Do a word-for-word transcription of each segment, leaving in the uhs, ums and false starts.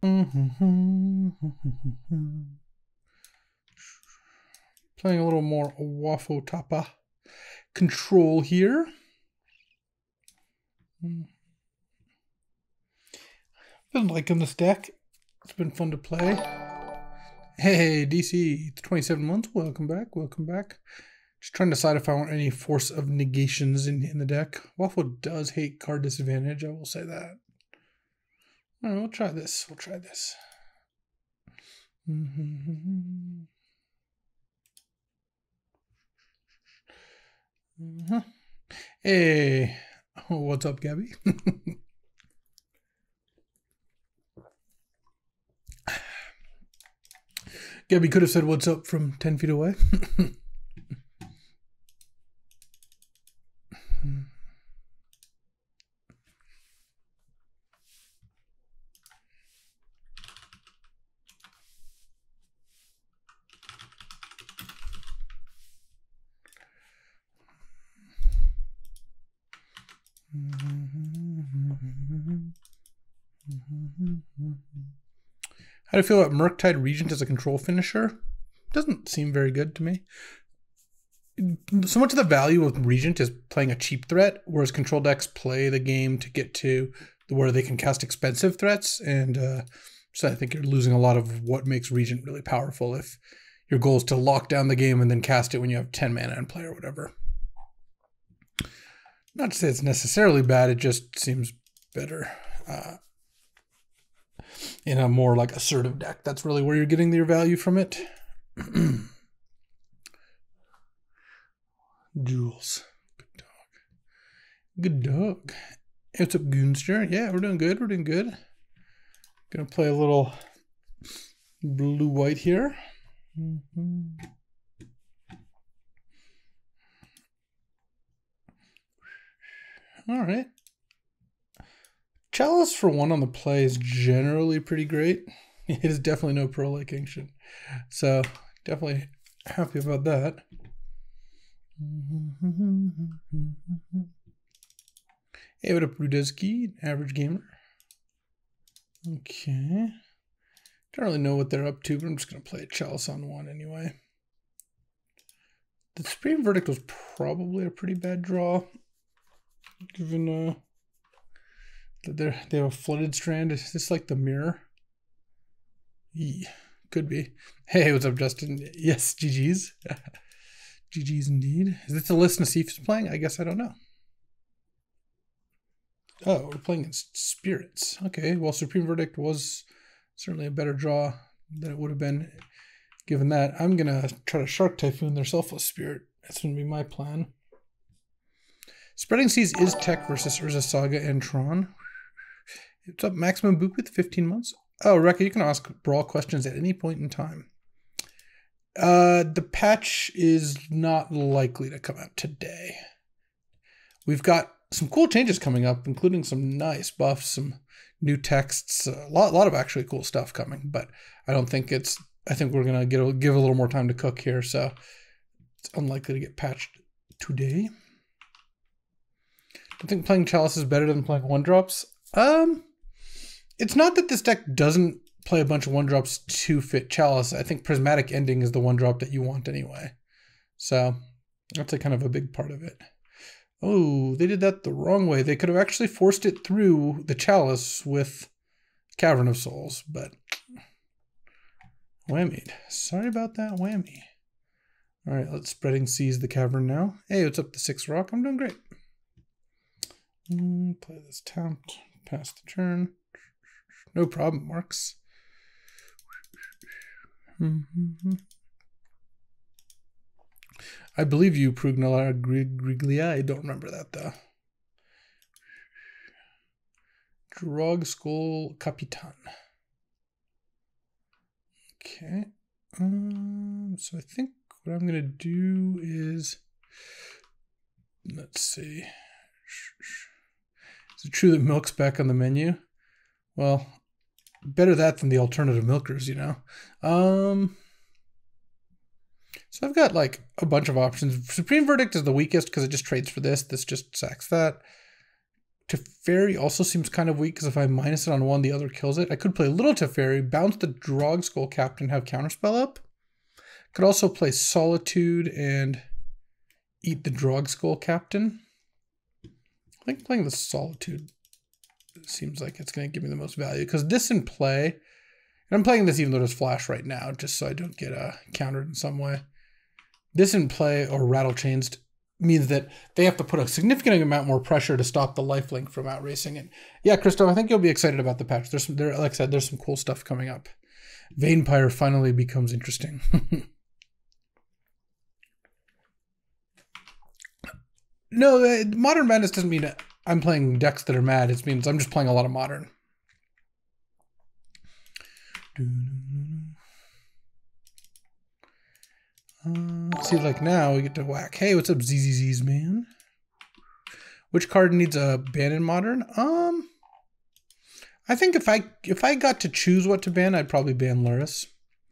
Playing a little more Waffle Tapa control here. Been liking this deck. It's been fun to play. Hey, D C, it's twenty-seven months. Welcome back. Welcome back. Just trying to decide if I want any Force of Negations in, in the deck. Waffle does hate card disadvantage. I will say that. All right, we'll try this. We'll try this. Mm-hmm. Uh-huh. Hey, oh, what's up, Gabby? Gabby could have said what's up from ten feet away. How do you feel about Murktide Regent as a control finisher? Doesn't seem very good to me. So much of the value of Regent is playing a cheap threat, whereas control decks play the game to get to where they can cast expensive threats. And uh, so I think you're losing a lot of what makes Regent really powerful if your goal is to lock down the game and then cast it when you have ten mana in play or whatever. Not to say it's necessarily bad, it just seems better uh, in a more like assertive deck. That's really where you're getting your value from it. Jules. Good dog. Good dog. Hey, what's up, Goonster? Yeah, we're doing good. We're doing good. Gonna play a little blue-white here. Mm-hmm. All right. Chalice for one on the play is generally pretty great. It is definitely no pro like Ancient. So definitely happy about that. Hey, what up, Rudezki? Average gamer. Okay. Don't really know what they're up to, but I'm just going to play a Chalice on one anyway. The Supreme Verdict was probably a pretty bad draw, given uh, that they're, they have a flooded strand. Is this like the mirror? Yeah, could be. Hey, what's up, Justin? Yes, G G's. G G's indeed. Is this the list Nassif is playing? I guess I don't know. Oh, we're playing against Spirits. Okay, well, Supreme Verdict was certainly a better draw than it would have been given that. I'm going to try to Shark Typhoon their Selfless Spirit. That's going to be my plan. Spreading Seas is tech versus Urza Saga and Tron. What's up, Maximum Boop with fifteen months? Oh, Rekka, you can ask Brawl questions at any point in time. Uh, the patch is not likely to come out today. We've got some cool changes coming up, including some nice buffs, some new texts, a lot, lot of actually cool stuff coming. But I don't think it's. I think we're gonna get a, give a little more time to cook here, so it's unlikely to get patched today. I think playing Chalice is better than playing one drops. Um, it's not that this deck doesn't play a bunch of one drops to fit Chalice. I think Prismatic Ending is the one drop that you want anyway. So that's a kind of a big part of it. Oh, they did that the wrong way. They could have actually forced it through the Chalice with Cavern of Souls, but whammied. Sorry about that whammy. All right, let's Spreading Seas the Cavern now. Hey, what's up, the Six Rock? I'm doing great. Mm, play this tapped, pass the turn. No problem, Marks. Mm-hmm. I believe you, Prugnala Griglia. I don't remember that, though. Drog Skull Capitan. Okay. Um, so I think what I'm going to do is, let's see. Is it true that milk's back on the menu? Well, better that than the alternative milkers, you know. Um, so I've got like a bunch of options. Supreme Verdict is the weakest because it just trades for this. This just sacks that. Teferi also seems kind of weak because if I minus it on one, the other kills it. I could play Little Teferi, bounce the Drog Skull Captain, have Counterspell up. Could also play Solitude and eat the Drog Skull Captain. I think playing the Solitude seems like it's going to give me the most value because this in play, and I'm playing this even though there's Flash right now, just so I don't get uh, countered in some way. This in play or Rattle Chains means that they have to put a significant amount more pressure to stop the lifelink from outracing it. Yeah, Christoph, I think you'll be excited about the patch. There's some, there, like I said, there's some cool stuff coming up. Vampire finally becomes interesting. No, uh, Modern Madness doesn't mean I'm playing decks that are mad. It means I'm just playing a lot of Modern. Uh, see, like now we get to whack. Hey, what's up, Z Z Z's, man? Which card needs a ban in Modern? Um, I think if I if I got to choose what to ban, I'd probably ban Luris.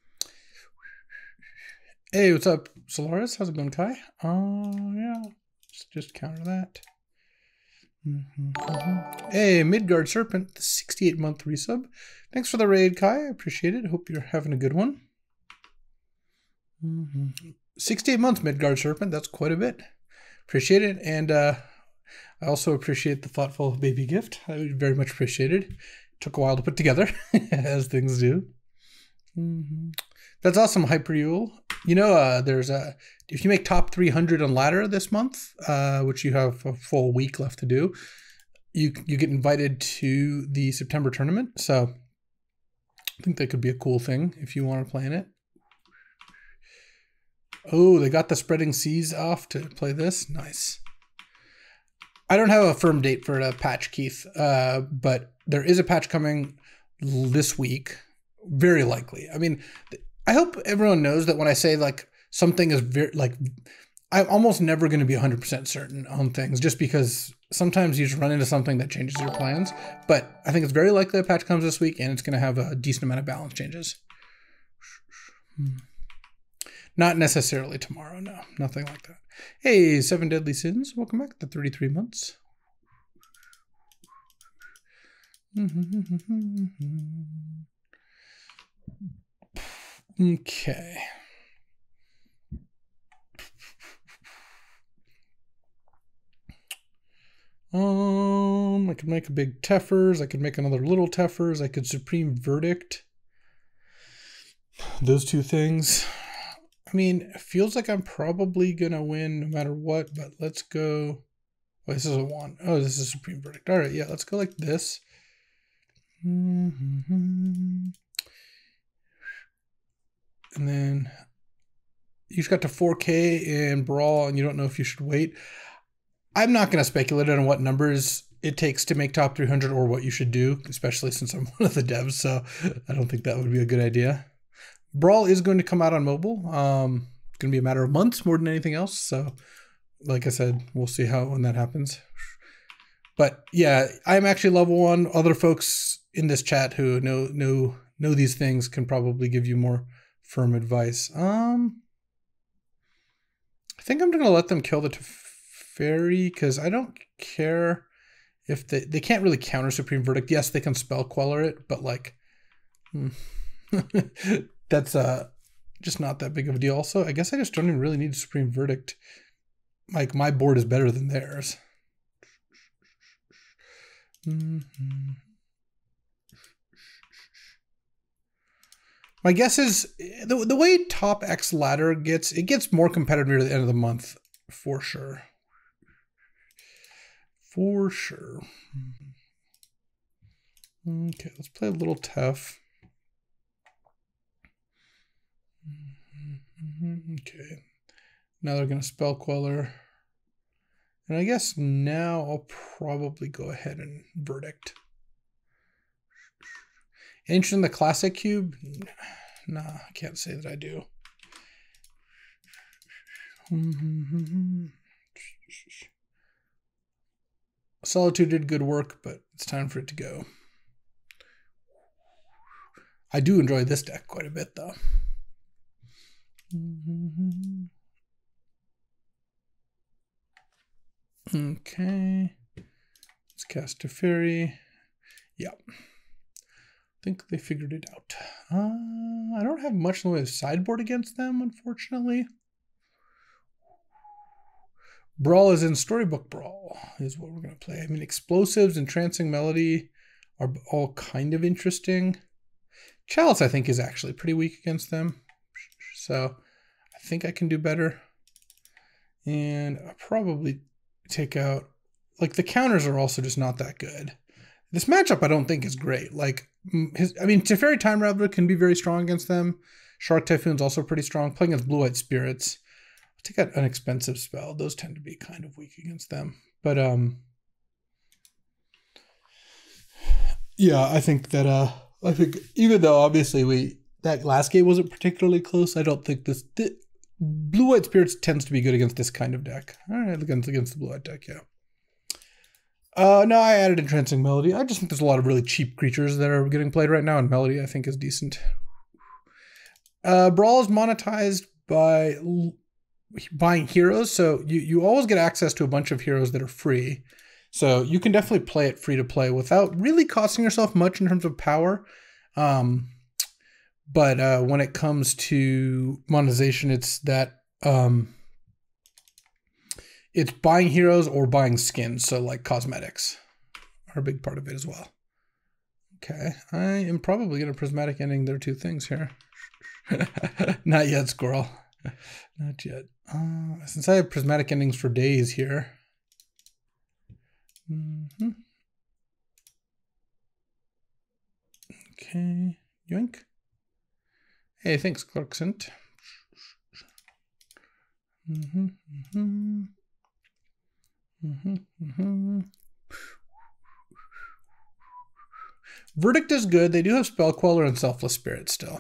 Hey, what's up, Solaris? How's it going, Kai? Oh, uh, yeah. Let's just counter that. Mm-hmm, mm-hmm. Hey, Midgard Serpent, the sixty-eight month resub. Thanks for the raid, Kai. I appreciate it. Hope you're having a good one. Mm-hmm. sixty-eight months, Midgard Serpent. That's quite a bit. Appreciate it. And uh, I also appreciate the thoughtful baby gift. I very much appreciate it. Took a while to put together, as things do. Mm-hmm. That's awesome, Hyperule. You know, uh, there's a if you make top three hundred on ladder this month, uh, which you have a full week left to do, you you get invited to the September tournament. So I think that could be a cool thing if you want to play in it. Oh, they got the Spreading Seas off to play this. Nice. I don't have a firm date for a patch, Keith, uh, but there is a patch coming this week. Very likely. I mean, I hope everyone knows that when I say like something is very like, I'm almost never going to be one hundred percent certain on things just because sometimes you just run into something that changes your plans. But I think it's very likely a patch comes this week and it's going to have a decent amount of balance changes. Hmm. Not necessarily tomorrow. No, nothing like that. Hey, Seven Deadly Sins. Welcome back to thirty-three months. Okay. Um, I could make a big Teffers. I could make another little Teffers. I could Supreme Verdict. Those two things. I mean, it feels like I'm probably going to win no matter what, but let's go. Oh, this is a one. Oh, this is Supreme Verdict. All right, yeah, let's go like this. Mm-hmm. And then you just got to four K and Brawl, and you don't know if you should wait. I'm not going to speculate on what numbers it takes to make top three hundred or what you should do, especially since I'm one of the devs, so I don't think that would be a good idea. Brawl is going to come out on mobile. Um, it's going to be a matter of months more than anything else. So, like I said, we'll see how when that happens. But yeah, I'm actually level one. Other folks in this chat who know know know these things can probably give you more firm advice. Um, I think I'm going to let them kill the Teferi because I don't care if they they can't really counter Supreme Verdict. Yes, they can spell queller it, but like. Hmm. That's uh, just not that big of a deal. Also, I guess I just don't even really need Supreme Verdict. Like, my board is better than theirs. Mm-hmm. My guess is, the, the way top X ladder gets, it gets more competitive near the end of the month, for sure. For sure. Okay, let's play a little tough. Okay, now they're going to spell queller. And I guess now I'll probably go ahead and Verdict. Interested in the classic cube? Nah, I can't say that I do. Solitude did good work, but it's time for it to go. I do enjoy this deck quite a bit, though. Okay. Let's Let's cast Teferi. Yeah. I think they figured it out. Uh, I don't have much in the way of sideboard against them, unfortunately. Brawl is in Storybook Brawl, is what we're going to play. I mean, Explosives and Trancing Melody are all kind of interesting. Chalice, I think, is actually pretty weak against them. So I think I can do better. And I'll probably take out... Like, the counters are also just not that good. This matchup, I don't think, is great. Like, his, I mean, Teferi Time Raveler can be very strong against them. Shark Typhoon's also pretty strong. Playing against Blue-White Spirits. Take out an expensive spell. Those tend to be kind of weak against them. But, um... yeah, I think that, uh... I think, even though, obviously, we... That last game wasn't particularly close, I don't think this... this Blue-White Spirits tends to be good against this kind of deck. All right, against, against the Blue-White deck, yeah. Uh, no, I added Entrancing Melody. I just think there's a lot of really cheap creatures that are getting played right now, and Melody, I think, is decent. Uh, Brawl is monetized by... buying heroes, so you, you always get access to a bunch of heroes that are free. So you can definitely play it free to play without really costing yourself much in terms of power. Um, but uh, when it comes to monetization, it's that um, it's buying heroes or buying skins. So like cosmetics are a big part of it as well. Okay, I am probably going to Prismatic Ending their two things here. Not yet, Squirrel. Not yet. Uh, since I have Prismatic Endings for days here. Mm-hmm. Okay. Yoink. Hey, thanks, Clarksent. Mm-hmm. Mm-hmm. Mm-hmm. Mm-hmm. Verdict is good. They do have Spell Queller and Selfless Spirit still.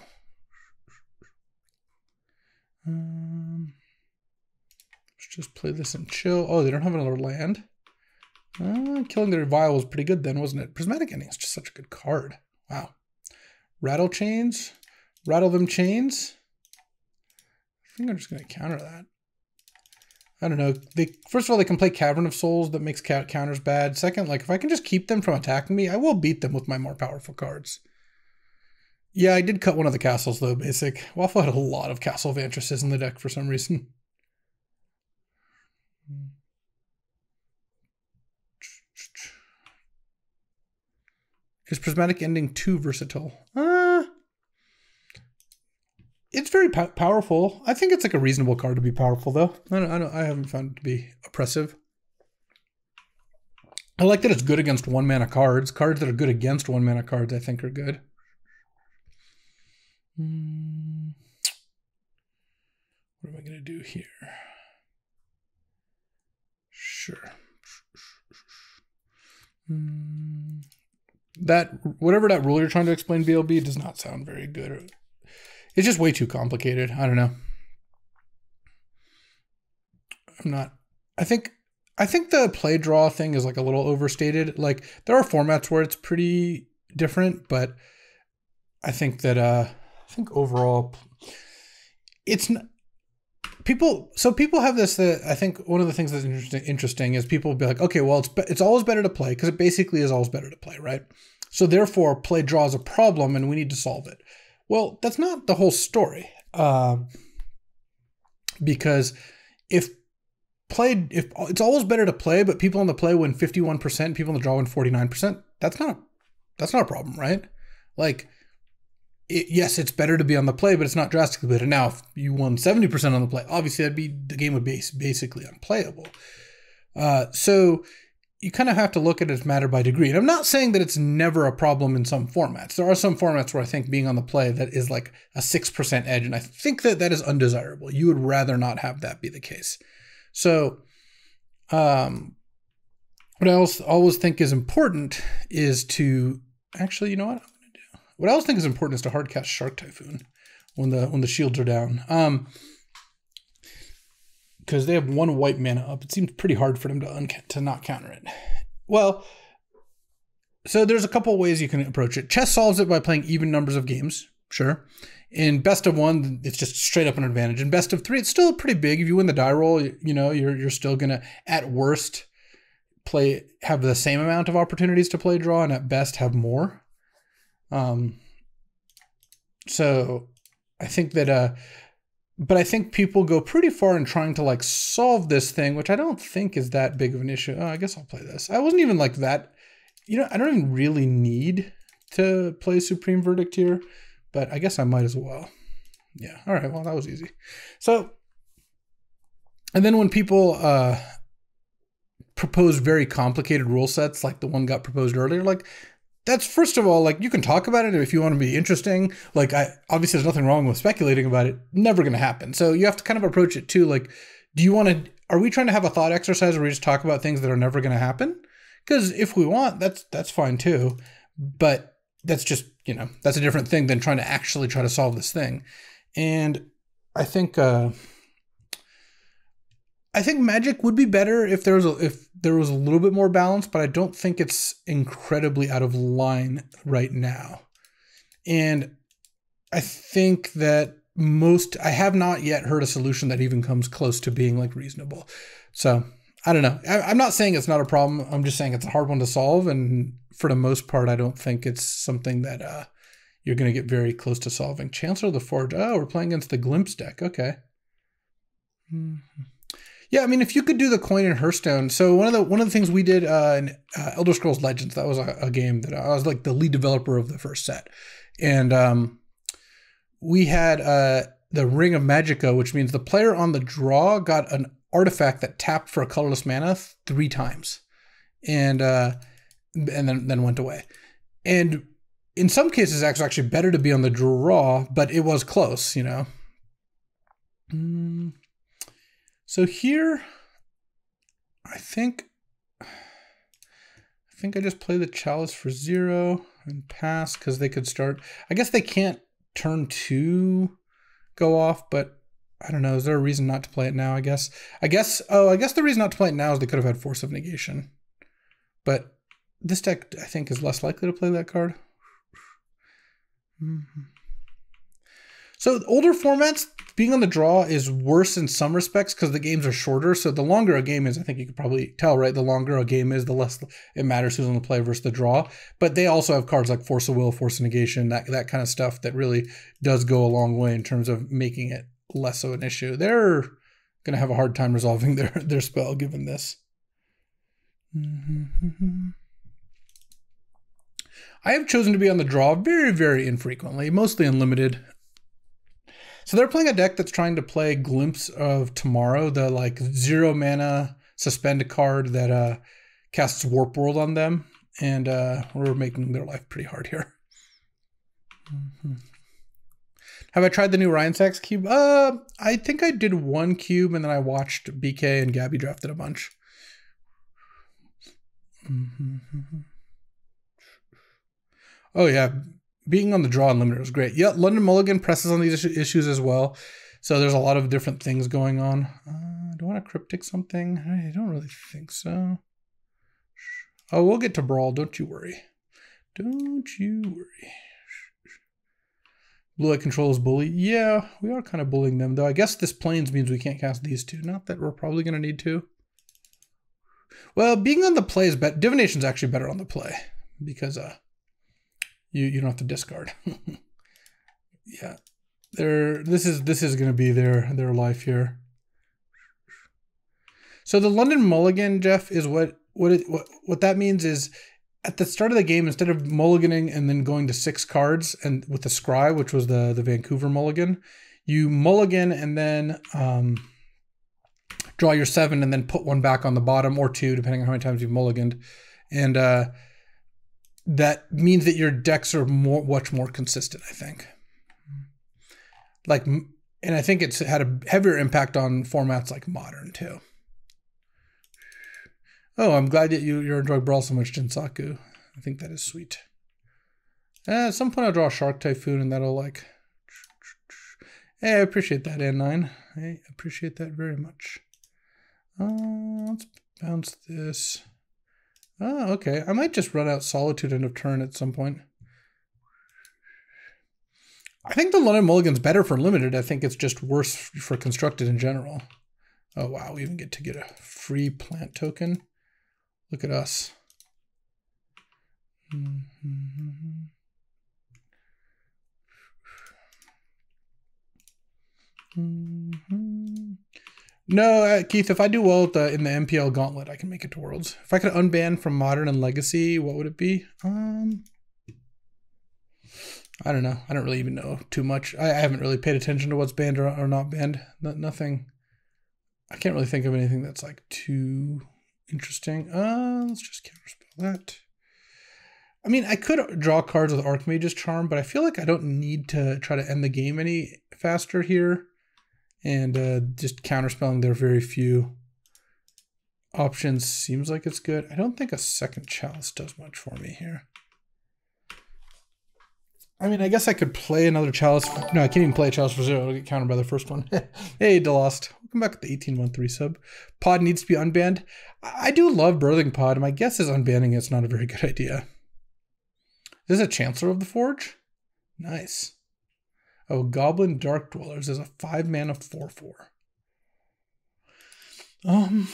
Um, let's just play this and chill. Oh, they don't have another land. Uh, killing the Revile was pretty good then, wasn't it? Prismatic Ending is just such a good card. Wow. Rattle Chains. Rattle them chains. I think I'm just going to counter that. I don't know. They First of all, they can play Cavern of Souls that makes counters bad. Second, like if I can just keep them from attacking me, I will beat them with my more powerful cards. Yeah, I did cut one of the castles, though, basic. Waffle had a lot of Castle Vantresses in the deck for some reason. Is Prismatic Ending too versatile? Uh, it's very po powerful. I think it's like a reasonable card to be powerful, though. I don't, I don't. I haven't found it to be oppressive. I like that it's good against one mana cards. Cards that are good against one mana cards, I think, are good. Hmm. What am I going to do here? Sure. Hmm. That, whatever that rule you're trying to explain, B L B, does not sound very good. It's just way too complicated. I don't know. I'm not, I think, I think the play draw thing is like a little overstated. Like there are formats where it's pretty different, but I think that, uh, I think overall it's not, people, so people have this, uh, I think one of the things that's interesting, interesting is people will be like, okay, well, it's, it's always better to play because it basically is always better to play, right? So therefore play draw is a problem and we need to solve it. Well, that's not the whole story. Uh, because if played, if it's always better to play, but people on the play win fifty-one percent, people on the draw win forty-nine percent, that's not, a, that's not a problem, right? Like, It, yes, it's better to be on the play, but it's not drastically better. Now, if you won seventy percent on the play, obviously that'd be, the game would be basically unplayable. Uh, so you kind of have to look at it as matter by degree. And I'm not saying that it's never a problem in some formats. There are some formats where I think being on the play that is like a six percent edge, and I think that that is undesirable. You would rather not have that be the case. So um, what I also always think is important is to, actually, you know what? What I always think is important is to hardcast Shark Typhoon when the when the shields are down. Um, because they have one white mana up. It seems pretty hard for them to un to not counter it. Well, so there's a couple ways you can approach it. Chess solves it by playing even numbers of games, sure. In best of one, it's just straight up an advantage. In best of three, it's still pretty big. If you win the die roll, you know, you're you're still gonna, at worst, play have the same amount of opportunities to play draw, and at best have more. Um, so I think that, uh, but I think people go pretty far in trying to like solve this thing, which I don't think is that big of an issue. Oh, I guess I'll play this. I wasn't even like that. You know, I don't even really need to play Supreme Verdict here, but I guess I might as well. Yeah. All right. Well, that was easy. So, and then when people uh, propose very complicated rule sets, like the one got proposed earlier, like that's, first of all, like you can talk about it if you want to be interesting. Like I, obviously there's nothing wrong with speculating about it. Never going to happen. So you have to kind of approach it too. Like, do you want to, are we trying to have a thought exercise where we just talk about things that are never going to happen? Because if we want, that's, that's fine too. But that's just, you know, that's a different thing than trying to actually try to solve this thing. And I think, uh, I think Magic would be better if there was a, if there was a little bit more balance, but I don't think it's incredibly out of line right now. And I think that most, I have not yet heard a solution that even comes close to being like reasonable. So I don't know. I, I'm not saying it's not a problem. I'm just saying it's a hard one to solve. And for the most part, I don't think it's something that uh, you're going to get very close to solving. Chancellor of the Forge. Oh, we're playing against the Glimpse deck. Okay. Mm-hmm. Yeah, I mean, if you could do the coin and Hearthstone. So one of the one of the things we did uh, in uh, Elder Scrolls Legends, that was a, a game that I was like the lead developer of the first set, and um, we had uh, the Ring of Magicka, which means the player on the draw got an artifact that tapped for a colorless mana three times, and uh, and then then went away. And in some cases, it's actually better to be on the draw, but it was close, you know. Mm. So here, I think, I think I just play the Chalice for zero and pass because they could start. I guess they can't turn two go off, but I don't know. Is there a reason not to play it now? I guess. I guess. Oh, I guess the reason not to play it now is they could have had Force of Negation, but this deck I think is less likely to play that card. Mm-hmm. So older formats, being on the draw is worse in some respects because the games are shorter. So the longer a game is, I think you could probably tell, right? The longer a game is, the less it matters who's on the play versus the draw. But they also have cards like Force of Will, Force of Negation, that, that kind of stuff that really does go a long way in terms of making it less of an issue. They're going to have a hard time resolving their, their spell given this. Mm-hmm. I have chosen to be on the draw very, very infrequently, mostly unlimited. So they're playing a deck that's trying to play Glimpse of Tomorrow, the like zero mana suspend card that uh, casts Warp World on them. And uh, we're making their life pretty hard here. Mm-hmm. Have I tried the new Ryan Sachs cube? Uh, I think I did one cube and then I watched B K and Gabby drafted a bunch. Mm-hmm. Oh yeah. Being on the draw unlimited was great. Yeah, London Mulligan presses on these issues as well. So there's a lot of different things going on. Uh, do I want to cryptic something? I don't really think so. Oh, we'll get to Brawl. Don't you worry. Don't you worry. Blue Eye controls bully. Yeah, we are kind of bullying them, though. I guess this Plains means we can't cast these two. Not that we're probably going to need to. Well, being on the play is better. Divination's actually better on the play because uh, you you don't have to discard. Yeah, they're, this is this is going to be their their life here. So the London Mulligan, Jeff, is what what it what what that means is at the start of the game, instead of mulliganing and then going to six cards and with the Scry, which was the the Vancouver Mulligan, you mulligan and then um, draw your seven and then put one back on the bottom or two, depending on how many times you've mulliganed, and uh, that means that your decks are more much more consistent, I think. Like, and I think it's had a heavier impact on formats like Modern too. Oh, I'm glad that you you're enjoying Brawl so much, Jinsaku. I think that is sweet. Uh, at some point I'll draw a Shark Typhoon and that'll like... Hey, I appreciate that, N nine. I appreciate that very much. Uh, let's bounce this. Oh, okay. I might just run out Solitude end of turn at some point. I think the London Mulligan's better for limited. I think it's just worse for constructed in general. Oh, wow. We even get to get a free plant token. Look at us. Mm-hmm. Mm-hmm. No, uh, Keith, if I do well at the, in the M P L Gauntlet, I can make it to Worlds. If I could unban from Modern and Legacy, what would it be? Um, I don't know. I don't really even know too much. I, I haven't really paid attention to what's banned or, or not banned. No, nothing. I can't really think of anything that's like too interesting. Uh, let's just counterspell that. I mean, I could draw cards with Archmage's Charm, but I feel like I don't need to try to end the game any faster here. And uh, just counterspelling their very few options seems like it's good. I don't think a second Chalice does much for me here. I mean, I guess I could play another Chalice. For, no, I can't even play a Chalice for zero. I'll get countered by the first one. Hey, Delost. Welcome back to the eighteen one three sub. Pod needs to be unbanned. I do love Birthing Pod. My guess is unbanning it's not a very good idea. Is this a Chancellor of the Forge? Nice. Oh, Goblin Dark Dwellers is a five mana four four. Um.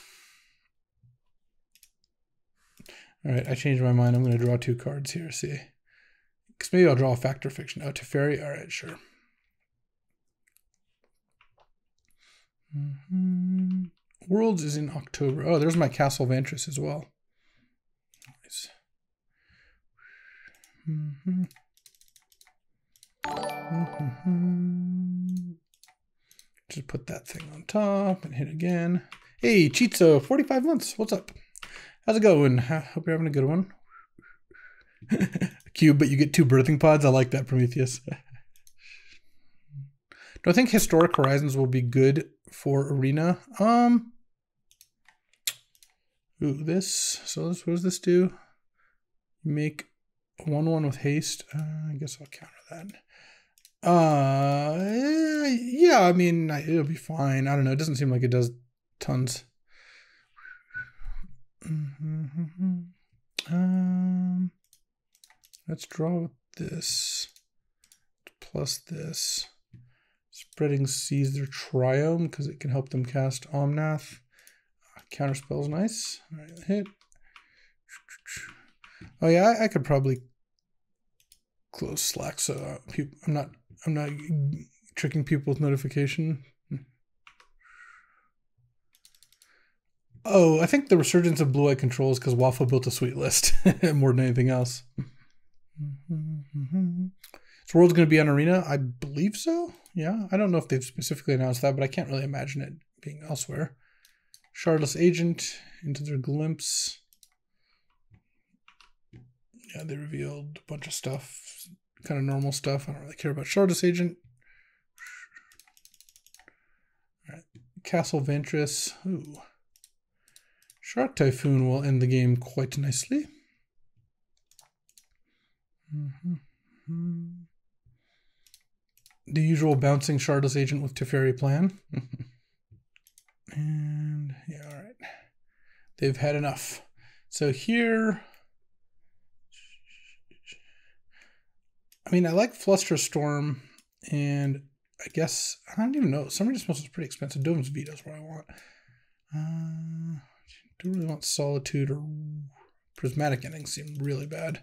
All right, I changed my mind. I'm going to draw two cards here. See, because maybe I'll draw a Factor Fiction. Oh, Teferi. All right, sure. Mm-hmm. Worlds is in October. Oh, there's my Castle Vantress as well. Nice. Mm-hmm. Mm-hmm. Just put that thing on top and hit again. Hey, Chitzo, forty-five months. What's up? How's it going? Hope you're having a good one. Cube, but you get two birthing pods. I like that, Prometheus. Do I think Historic Horizons will be good for Arena? Um. Ooh, this. So this, what does this do? Make one one with haste. Uh, I guess I'll counter that. Uh, yeah, I mean, it'll be fine. I don't know. It doesn't seem like it does tons. Mm-hmm. Um, let's draw with this plus this. Spreading Seas their Triome because it can help them cast Omnath. Uh, Counterspell's nice. All right, hit. Oh yeah, I, I could probably close Slack so uh, people, I'm not. I'm not tricking people with notification. Oh, I think the resurgence of Blue Eye Control is because Waffle built a sweet list more than anything else. So World's going to be on Arena? I believe so. Yeah, I don't know if they've specifically announced that, but I can't really imagine it being elsewhere. Shardless Agent into their glimpse. Yeah, they revealed a bunch of stuff. Kind of normal stuff. I don't really care about Shardless Agent. All right. Castle Vantress. Ooh. Shark Typhoon will end the game quite nicely. Mm-hmm. The usual bouncing Shardless Agent with Teferi plan. And yeah, all right. They've had enough. So here... I mean, I like Flusterstorm, and I guess, I don't even know. Summer Dismissal is pretty expensive. Dome's Veto is what I want. Uh, do really want Solitude or Prismatic Ending seem really bad.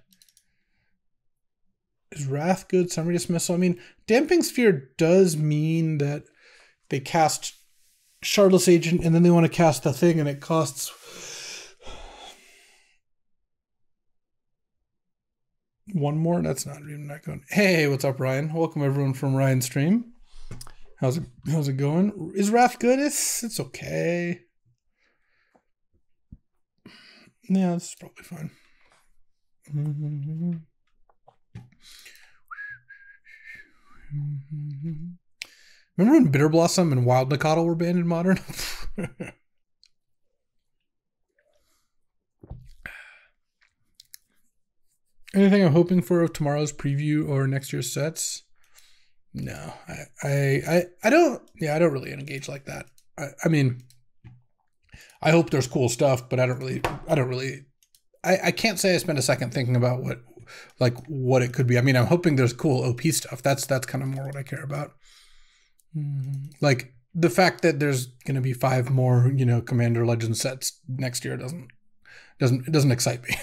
Is Wrath good? Summer Dismissal? I mean, Damping Sphere does mean that they cast Shardless Agent, and then they want to cast the thing, and it costs... One more? That's not even not going. Hey, what's up, Ryan? Welcome everyone from Ryan's stream. How's it how's it going? Is Wrath good? It's it's okay. Yeah, this is probably fine. Mm-hmm. Mm-hmm. Remember when Bitter Blossom and Wild Nacatl were banned in Modern? Anything I'm hoping for of tomorrow's preview or next year's sets? No, I, I, I, I don't. Yeah, I don't really engage like that. I, I mean, I hope there's cool stuff, but I don't really. I don't really. I, I can't say I spent a second thinking about what, like, what it could be. I mean, I'm hoping there's cool O P stuff. That's that's kind of more what I care about. Mm, like the fact that there's going to be five more, you know, Commander Legends sets next year doesn't Doesn't, it doesn't excite me.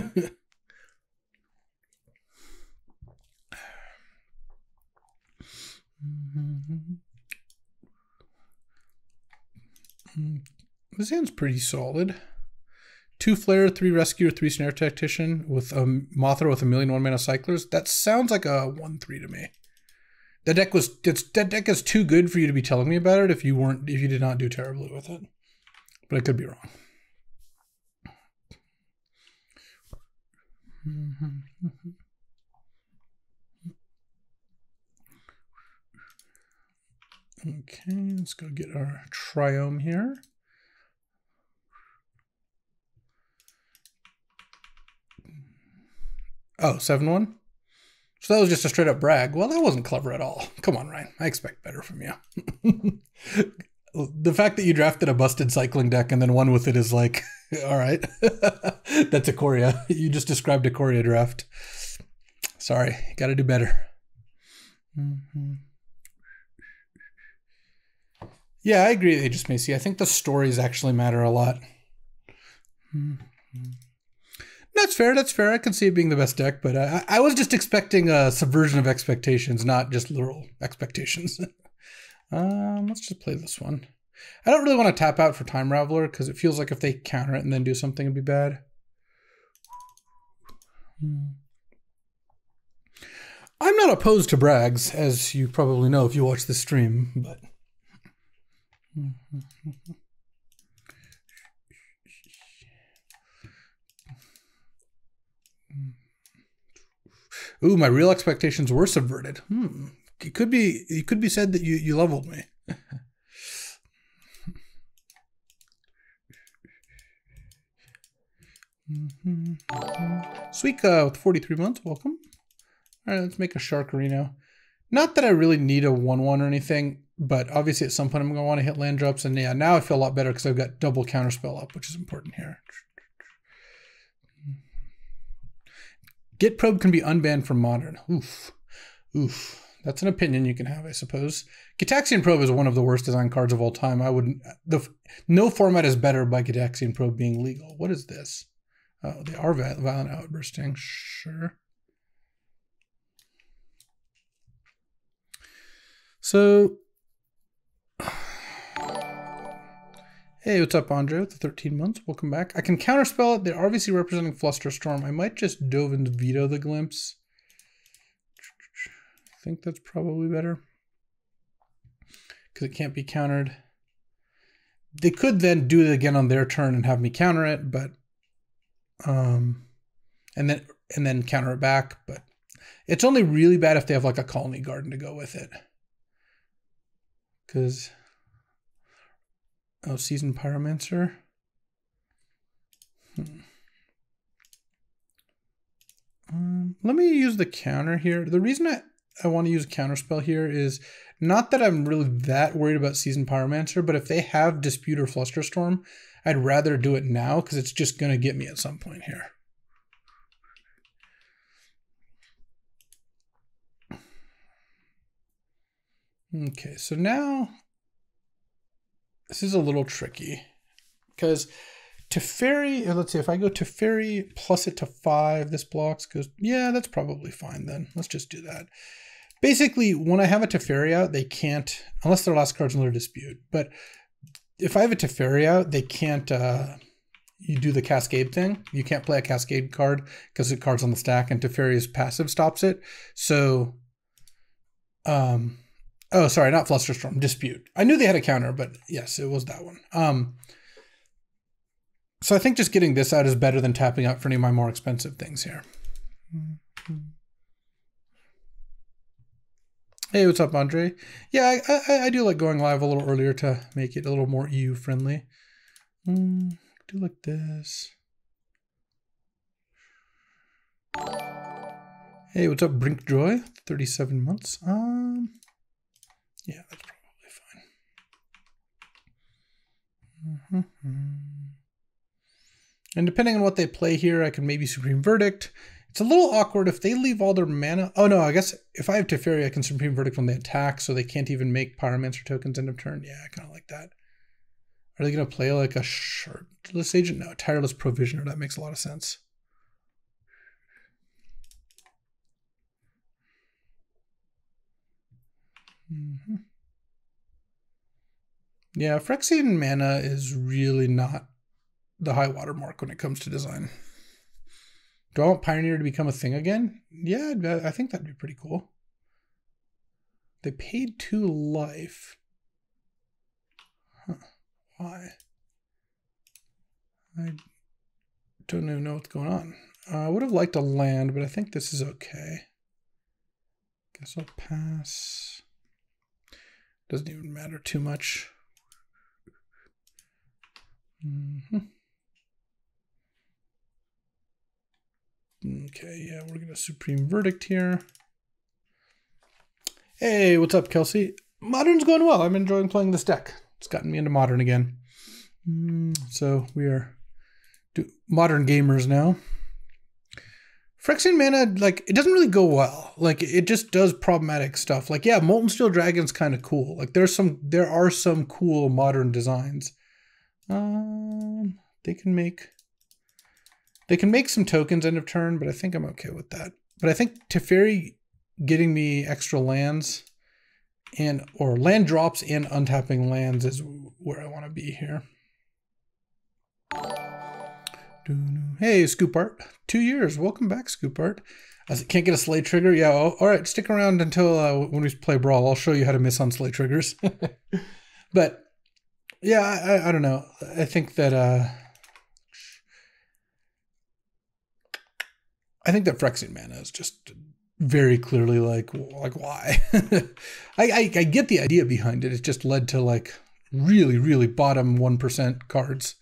This hand's pretty solid. Two Flare, three Rescuer, three Snare Tactician with a Mothra with a million one mana cyclers. That sounds like a one three to me. That deck was it's, that deck is too good for you to be telling me about it if you weren't if you did not do terribly with it. But I could be wrong. Okay, let's go get our Triome here. Oh, seven one? So that was just a straight up brag. Well, that wasn't clever at all. Come on, Ryan. I expect better from you. The fact that you drafted a busted cycling deck and then won with it is like, all right. That's Ikoria. You just described a Ikoria draft. Sorry, got to do better. Mm-hmm. Yeah, I agree with Aegis Macy. I think the stories actually matter a lot. Mm-hmm. That's fair. That's fair. I can see it being the best deck, but I, I was just expecting a subversion of expectations, not just literal expectations. um, let's just play this one. I don't really want to tap out for Time Raveler because it feels like if they counter it and then do something, it'd be bad. Hmm. I'm not opposed to Brags, as you probably know if you watch the stream, but... Ooh, my real expectations were subverted. Hmm. It could be. It could be said that you you leveled me. Suika with forty-three months. Welcome. All right, let's make a Sharkarino. Not that I really need a one one or anything, but obviously at some point I'm going to want to hit land drops. And yeah, now I feel a lot better because I've got double counterspell up, which is important here. Git Probe can be unbanned from Modern. Oof. Oof. That's an opinion you can have, I suppose. Gitaxian Probe is one of the worst design cards of all time. I wouldn't... The, no format is better by Gitaxian Probe being legal. What is this? Oh, they are Violent Outbursting. Sure. So... Hey, what's up, Andre, with the thirteen months? Welcome back. I can counterspell it. They're obviously representing Flusterstorm. I might just Dovin's Veto the Glimpse. I think that's probably better. Because it can't be countered. They could then do it again on their turn and have me counter it, but... um, and then and then counter it back, but... It's only really bad if they have like a Colony Garden to go with it. Because... Oh, Seasoned Pyromancer. Hmm. Um, let me use the counter here. The reason I, I want to use a counter spell here is not that I'm really that worried about Seasoned Pyromancer, but if they have Dispute or Flusterstorm, I'd rather do it now because it's just going to get me at some point here. Okay, so now... This is a little tricky because Teferi, let's see, if I go Teferi plus it to five, this blocks goes, yeah, that's probably fine then. Let's just do that. Basically, when I have a Teferi out, they can't, unless their last card's another Dispute, but if I have a Teferi out, they can't, uh, you do the Cascade thing. You can't play a Cascade card because the card's on the stack and Teferi's passive stops it. So, um... Oh, sorry, not Flusterstorm, Dispute. I knew they had a counter, but yes, it was that one. Um, so I think just getting this out is better than tapping out for any of my more expensive things here. Hey, what's up, Andre? Yeah, I, I, I do like going live a little earlier to make it a little more E U friendly. Mm, do like this. Hey, what's up, Brink Joy? thirty-seven months. Um... Yeah, that's probably fine. Mm-hmm. And depending on what they play here, I can maybe Supreme Verdict. It's a little awkward if they leave all their mana. Oh no, I guess if I have Teferi, I can Supreme Verdict when they attack, so they can't even make Pyromancer tokens end of turn. Yeah, I kind of like that. Are they going to play like a Shardless Agent? No, Tireless Provisioner. That makes a lot of sense. Mm-hmm. Yeah, Phyrexian Mana is really not the high water mark when it comes to design. Do I want Pioneer to become a thing again? Yeah, I think that'd be pretty cool. They paid two life. Huh. Why? I don't even know what's going on. Uh, I would have liked a land, but I think this is okay. Guess I'll pass. Doesn't even matter too much. Mm-hmm. Okay, yeah, we're gonna Supreme Verdict here. Hey, what's up, Kelsey? Modern's going well. I'm enjoying playing this deck. It's gotten me into Modern again. Mm, so we are do Modern gamers now. Phyrexian Mana, like, it doesn't really go well. Like, it just does problematic stuff. Like, yeah, Molten Steel Dragon's kind of cool. Like, there's some, there are some cool Modern designs. Um, they can make, they can make some tokens end of turn, but I think I'm okay with that. But I think Teferi getting me extra lands and, or land drops and untapping lands is where I want to be here. Hey, Scoop Art. Two years. Welcome back, Scoop Art. I can't get a Slay Trigger? Yeah, oh, all right. Stick around until uh, when we play Brawl. I'll show you how to miss on Slay Triggers. But, yeah, I, I don't know. I think that... Uh, I think that Phyrexian Mana is just very clearly like, like why? I, I, I get the idea behind it. It just led to, like, really, really bottom one percent cards.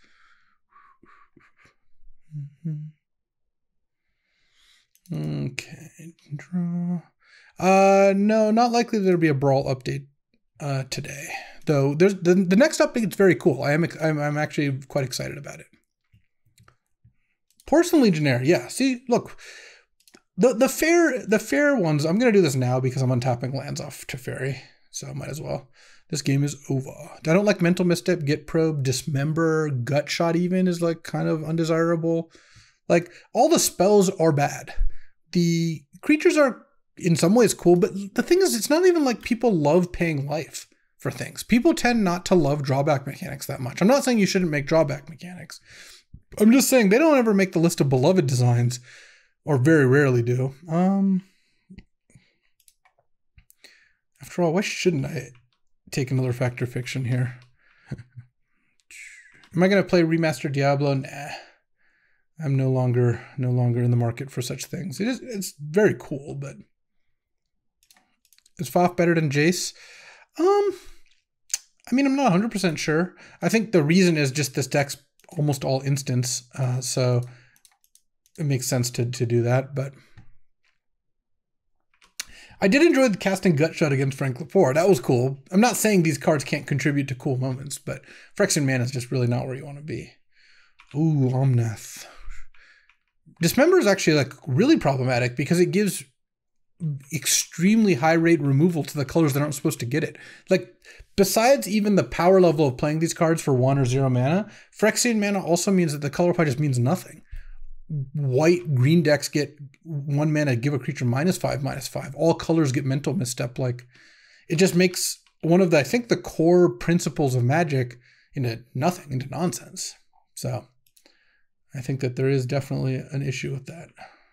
Okay, draw. Uh, no, not likely there'll be a Brawl update uh, today. Though there's the the next update is very cool. I am I'm I'm actually quite excited about it. Porcelain Legionnaire, yeah. See, look, the the fair the fair ones. I'm gonna do this now because I'm untapping lands off Teferi, so I might as well. This game is over. I don't like Mental Misstep, Get Probe, Dismember, Gut Shot even is like kind of undesirable. Like all the spells are bad. The creatures are in some ways cool, but the thing is it's not even like people love paying life for things. People tend not to love drawback mechanics that much. I'm not saying you shouldn't make drawback mechanics. I'm just saying they don't ever make the list of beloved designs, or very rarely do. Um, after all, why shouldn't I take another Fact or Fiction here? Am I going to play Remastered Diablo? Nah. I'm no longer no longer in the market for such things. It is it's very cool, but is Faf better than Jace? Um, I mean, I'm not one hundred percent sure. I think the reason is just this deck's almost all instants, uh, so it makes sense to to do that. But I did enjoy the casting Gut Shot against Frank Lepore. That was cool. I'm not saying these cards can't contribute to cool moments, but Phyrexian Mana is just really not where you want to be. Ooh, Omnath. Dismember is actually like really problematic because it gives extremely high rate removal to the colors that aren't supposed to get it. Like, besides even the power level of playing these cards for one or zero mana, Phyrexian Mana also means that the color pie just means nothing. White, green decks get one mana, give a creature minus five, minus five. All colors get Mental Misstep. Like, it just makes one of the, I think, the core principles of Magic into nothing, into nonsense. So I think that there is definitely an issue with that.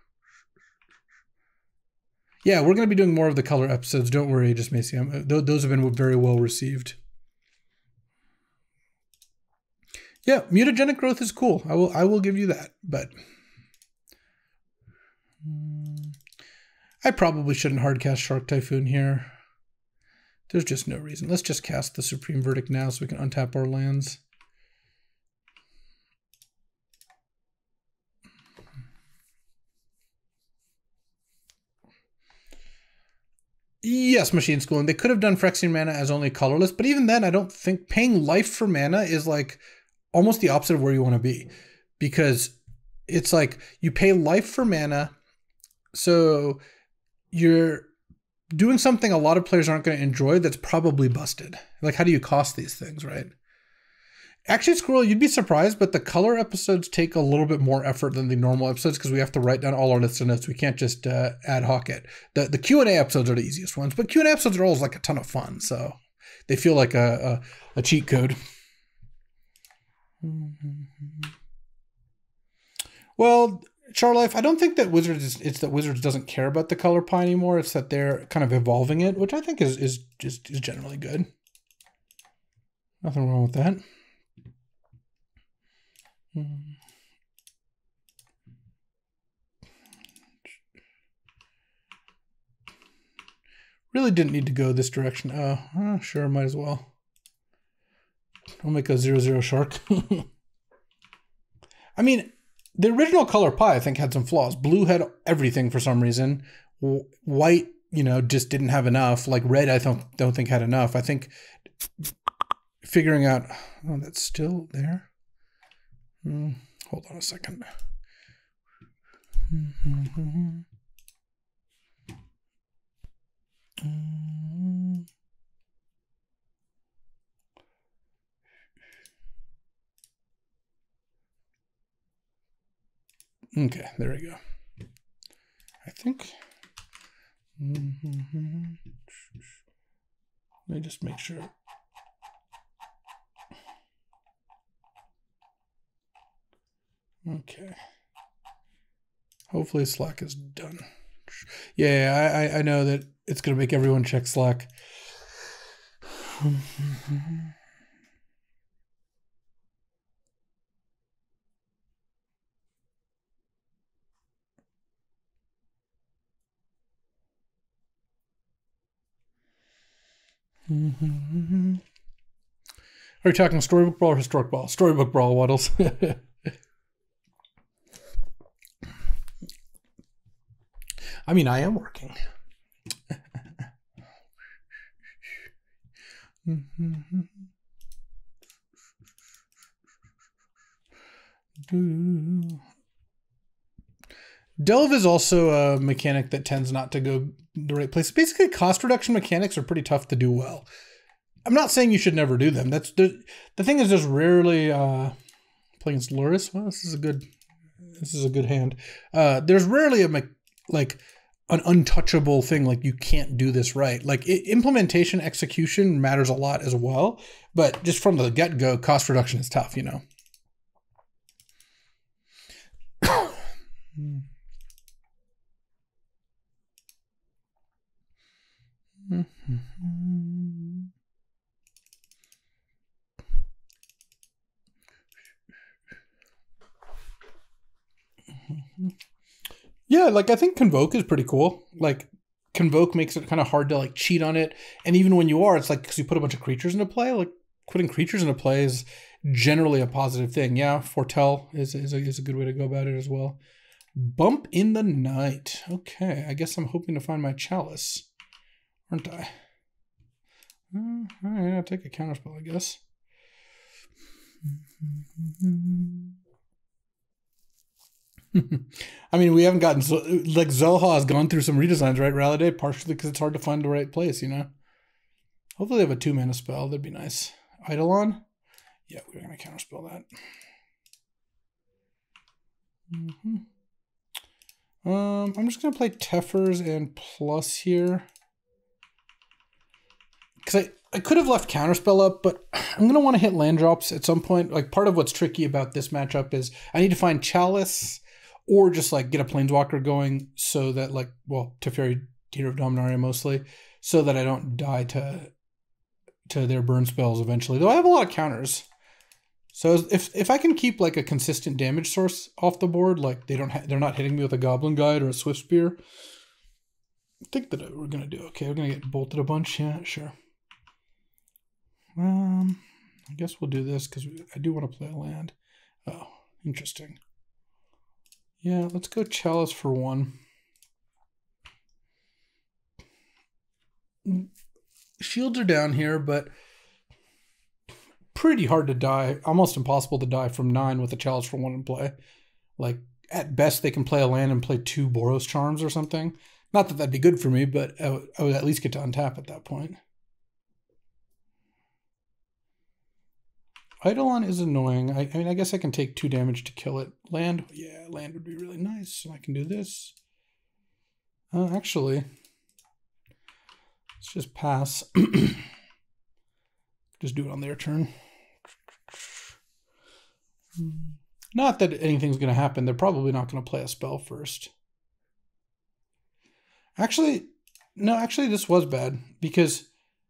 Yeah, we're going to be doing more of the color episodes. Don't worry, just Macy. I'm, those have been very well received. Yeah, mutagenic growth is cool. I will I will give you that, but I probably shouldn't hardcast Shark Typhoon here. There's just no reason. Let's just cast the Supreme Verdict now so we can untap our lands. Yes, Machine School, and they could have done Phyrexian Mana as only colorless, but even then, I don't think paying life for mana is like almost the opposite of where you want to be, because it's like you pay life for mana, so you're doing something a lot of players aren't going to enjoy that's probably busted. Like, how do you cost these things, right? Actually, Squirrel, you'd be surprised, but the color episodes take a little bit more effort than the normal episodes because we have to write down all our lists and notes. We can't just uh, ad hoc it. The the Q and A episodes are the easiest ones, but Q and A episodes are always like a ton of fun, so they feel like a, a, a cheat code. Well, Charlife, I don't think that Wizards is, it's that Wizards doesn't care about the color pie anymore. It's that they're kind of evolving it, which I think is is just is generally good. Nothing wrong with that. Really didn't need to go this direction. Oh, uh, sure, might as well. I'll make a zero zero shark. I mean, the original color pie, I think, had some flaws. Blue had everything for some reason. White, you know, just didn't have enough. Like red, I don't, don't think had enough. I think figuring out... Oh, that's still there? Hmm, hold on a second. Mm-hmm. Mm-hmm. Okay, there we go. I think. Mm-hmm. Let me just make sure. Okay. Hopefully Slack is done. Yeah, I, I know that it's going to make everyone check Slack. Mm-hmm. Are you talking Storybook Brawl or Historic Brawl? Storybook Brawl, Waddles. I mean, I am working. Mm-hmm. Delve is also a mechanic that tends not to go the right place. Basically, cost reduction mechanics are pretty tough to do well. I'm not saying you should never do them. That's the the thing is there's rarely uh, playing against Luris. Well, this is a good this is a good hand. Uh, there's rarely a me like an untouchable thing like you can't do this right. Like it, implementation execution matters a lot as well, but just from the get go, cost reduction is tough. You know. Mm-hmm. Yeah, like I think Convoke is pretty cool. Like Convoke makes it kind of hard to like cheat on it, and even when you are, it's like because you put a bunch of creatures into play. Like putting creatures into play is generally a positive thing. Yeah, Foretell is is a, is a good way to go about it as well. Bump in the Night. Okay, I guess I'm hoping to find my Chalice, aren't I? Uh, all right, I'll take a counterspell, I guess. I mean, we haven't gotten so, like Zelha has gone through some redesigns, right, Rally partially because it's hard to find the right place, you know. Hopefully, they have a two mana spell. That'd be nice. Eidolon, yeah, we're gonna counterspell that. Mm-hmm. Um, I'm just gonna play Tefers and plus here. Because I, I could have left Counterspell up, but I'm going to want to hit land drops at some point. Like, part of what's tricky about this matchup is I need to find Chalice or just, like, get a Planeswalker going so that, like, well, Teferi, Tear of Dominaria mostly, so that I don't die to to their burn spells eventually. Though I have a lot of counters. So if if I can keep, like, a consistent damage source off the board, like, they don't ha they're not hitting me with a Goblin Guide or a Swift Spear, I think that we're going to do okay. We're going to get bolted a bunch. Yeah, sure. Um, I guess we'll do this because I do want to play a land. Oh, interesting. Yeah, let's go Chalice for one. Shields are down here, but pretty hard to die. Almost impossible to die from nine with a Chalice for one in play. Like, at best, they can play a land and play two Boros Charms or something. Not that that'd be good for me, but I would, I would at least get to untap at that point. Eidolon is annoying. I, I mean, I guess I can take two damage to kill it. Land, yeah, land would be really nice. So I can do this. Uh, actually, let's just pass. Just do it on their turn. Not that anything's going to happen. They're probably not going to play a spell first. Actually, no, actually this was bad because,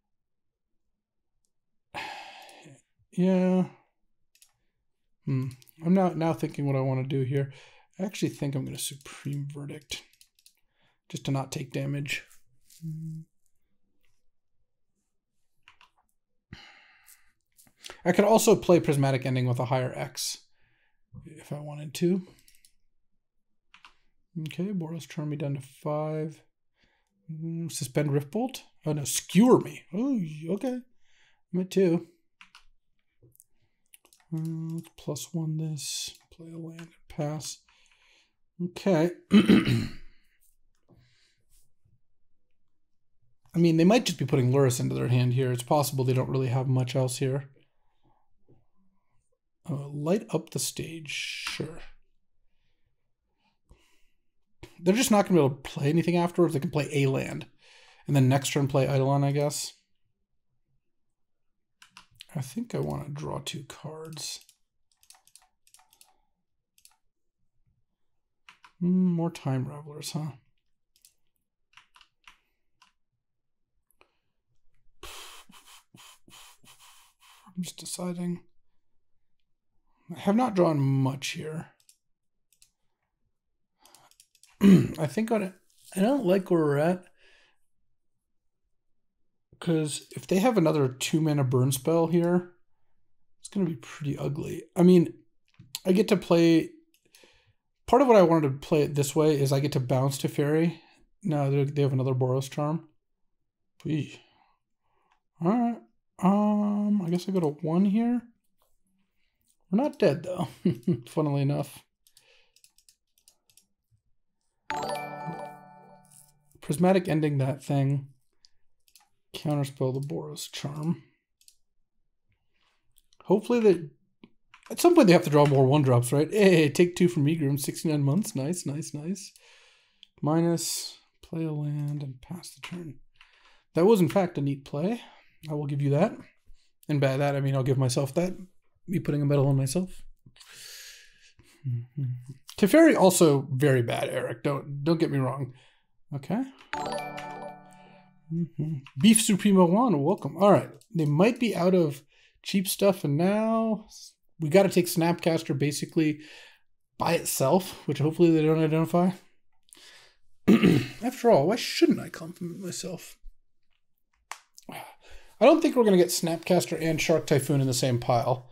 yeah. Hmm. I'm not now thinking what I want to do here. I actually think I'm going to Supreme Verdict just to not take damage. I could also play Prismatic Ending with a higher X if I wanted to. Okay, Boros turn me down to five. Mm, suspend Riftbolt? Oh no, skewer me. Oh, okay. I'm at two. Uh, let's plus one this. Play a land and pass. Okay. I mean, they might just be putting Lurrus into their hand here. It's possible they don't really have much else here. Uh, light up the stage, sure. They're just not going to be able to play anything afterwards. They can play a land. And then next turn play Eidolon, I guess. I think I want to draw two cards. Mm, more Time Ravelers, huh? I'm just deciding. I have not drawn much here. I think on it, I don't like where we're at. Because if they have another two mana burn spell here, it's going to be pretty ugly. I mean, I get to play... Part of what I wanted to play it this way is I get to bounce Teferi. No, they have another Boros Charm. Eey. All right. Um, I guess I go to one here. We're not dead, though, funnily enough. Prismatic Ending that thing. Counterspell the Boros Charm. Hopefully they... At some point they have to draw more one-drops, right? Hey, take two from Megrim, sixty-nine months. Nice, nice, nice. Minus, play a land, and pass the turn. That was, in fact, a neat play. I will give you that. And by that, I mean I'll give myself that. Me putting a medal on myself. Mm-hmm. Teferi also very bad, Eric. Don't don't get me wrong. Okay. Mm-hmm. Beef Supremo One, welcome. All right, they might be out of cheap stuff, and now we got to take Snapcaster basically by itself, which hopefully they don't identify. After all, why shouldn't I compliment myself? I don't think we're going to get Snapcaster and Shark Typhoon in the same pile.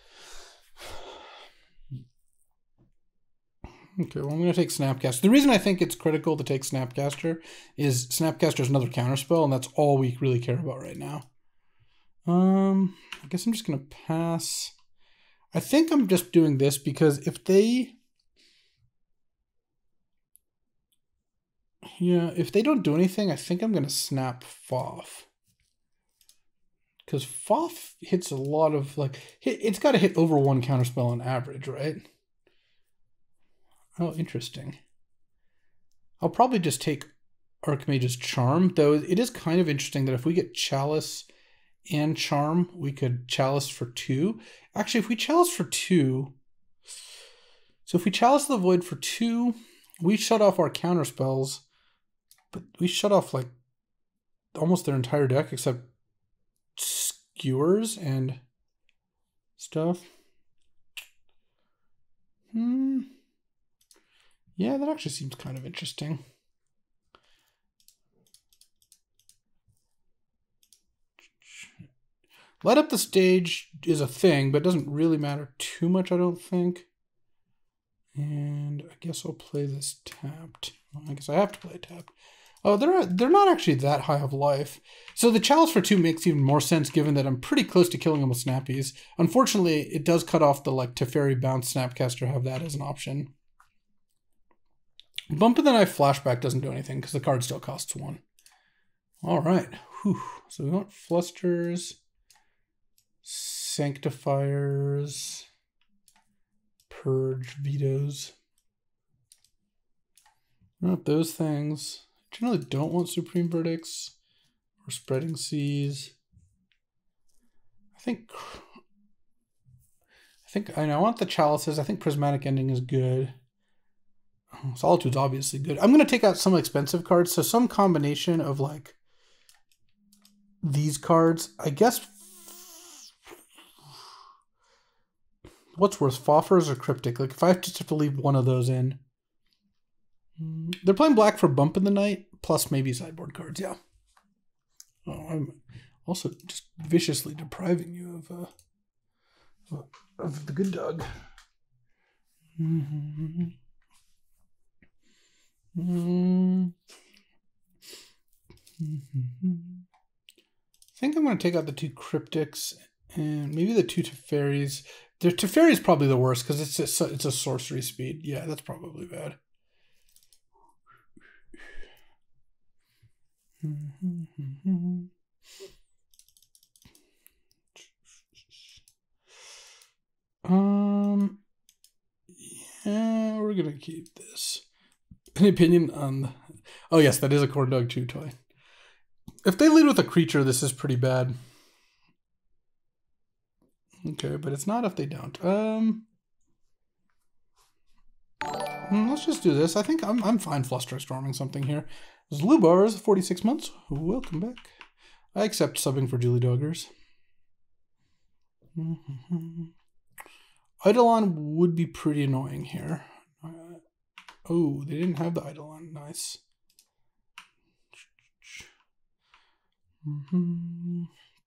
Okay, well, I'm going to take Snapcaster. The reason I think it's critical to take Snapcaster is Snapcaster is another counterspell, and that's all we really care about right now. Um, I guess I'm just going to pass. I think I'm just doing this because if they... Yeah, if they don't do anything, I think I'm going to snap Foff. Because Foff hits a lot of, like, it's got to hit over one counterspell on average, right? Oh, interesting. I'll probably just take Archmage's Charm, though it is kind of interesting that if we get Chalice and Charm, we could Chalice for two. Actually, if we Chalice for two... So if we Chalice the Void for two, we shut off our counterspells, but we shut off, like, almost their entire deck, except Skewers and stuff. Hmm... Yeah, that actually seems kind of interesting. Light up the stage is a thing, but it doesn't really matter too much, I don't think. And I guess I'll play this tapped. Well, I guess I have to play tapped. Oh, they're they're not actually that high of life. So the Chalice for two makes even more sense given that I'm pretty close to killing them with Snappies. Unfortunately, it does cut off the like Teferi bounce Snapcaster, have that as an option. Bump of the Knife Flashback doesn't do anything because the card still costs one. All right. Whew. So we want Flusters. Sanctifiers, Purge, Vetoes. Not those things. Generally don't want Supreme Verdicts or Spreading Seas. I think I think I know I want the Chalices. I think Prismatic Ending is good. Solitude's obviously good. I'm gonna take out some expensive cards, so some combination of like these cards. I guess what's worse, Foffers or Cryptic? Like if I just have to leave one of those in. They're playing black for Bump in the Night, plus maybe sideboard cards, yeah. Oh, I'm also just viciously depriving you of uh, of the good dog. Mm-hmm. Mm-hmm. Mm-hmm. I think I'm going to take out the two Cryptics and maybe the two Teferis. The Teferi is probably the worst because it's a, it's a sorcery speed. Yeah, that's probably bad. Um, yeah, we're gonna keep this. Any opinion on? The, oh yes, that is a Corn Dog Chew toy. If they lead with a creature, this is pretty bad. Okay, but it's not if they don't. Um, let's just do this. I think I'm I'm fine Fluster Storming something here. Zlubars, forty-six months. Welcome back. I accept subbing for Julie Doggers. Mm-hmm. Eidolon would be pretty annoying here. Uh, oh, they didn't have the Eidolon. Nice. Mm-hmm.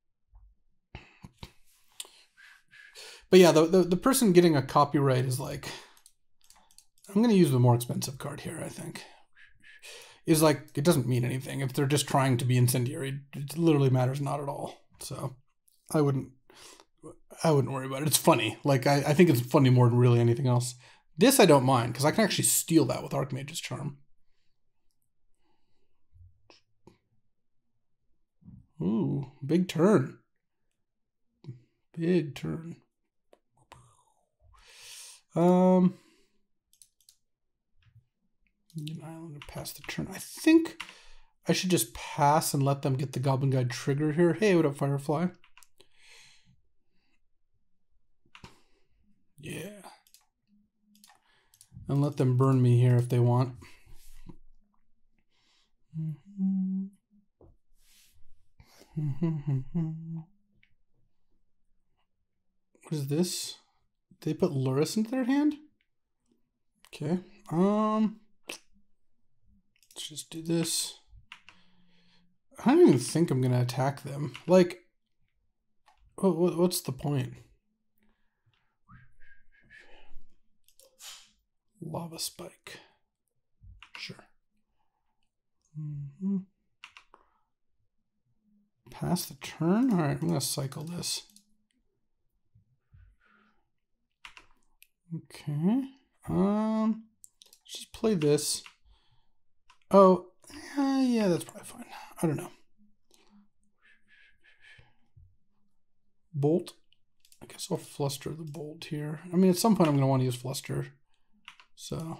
But yeah, the, the, the person getting a copyright is like, I'm going to use the more expensive card here, I think. Is like, it doesn't mean anything. If they're just trying to be incendiary, it literally matters not at all. So I wouldn't, I wouldn't worry about it. It's funny. Like, I, I think it's funny more than really anything else. This I don't mind, because I can actually steal that with Archmage's Charm. Ooh, big turn. Big turn. Um... Indian Islander pass the turn. I think I should just pass and let them get the Goblin Guide trigger here. Hey, what up, Firefly? Yeah. And let them burn me here if they want. Mm-hmm. Mm-hmm. What is this? Did they put Lurrus into their hand? Okay. Um... Let's just do this. I don't even think I'm going to attack them. Like, what, what's the point? Lava Spike. Sure. Mm-hmm. Pass the turn? All right, I'm going to cycle this. Okay. Um, let's just play this. Oh, uh, yeah, that's probably fine. I don't know. Bolt. I guess I'll Fluster the Bolt here. I mean, at some point I'm going to want to use Fluster. So.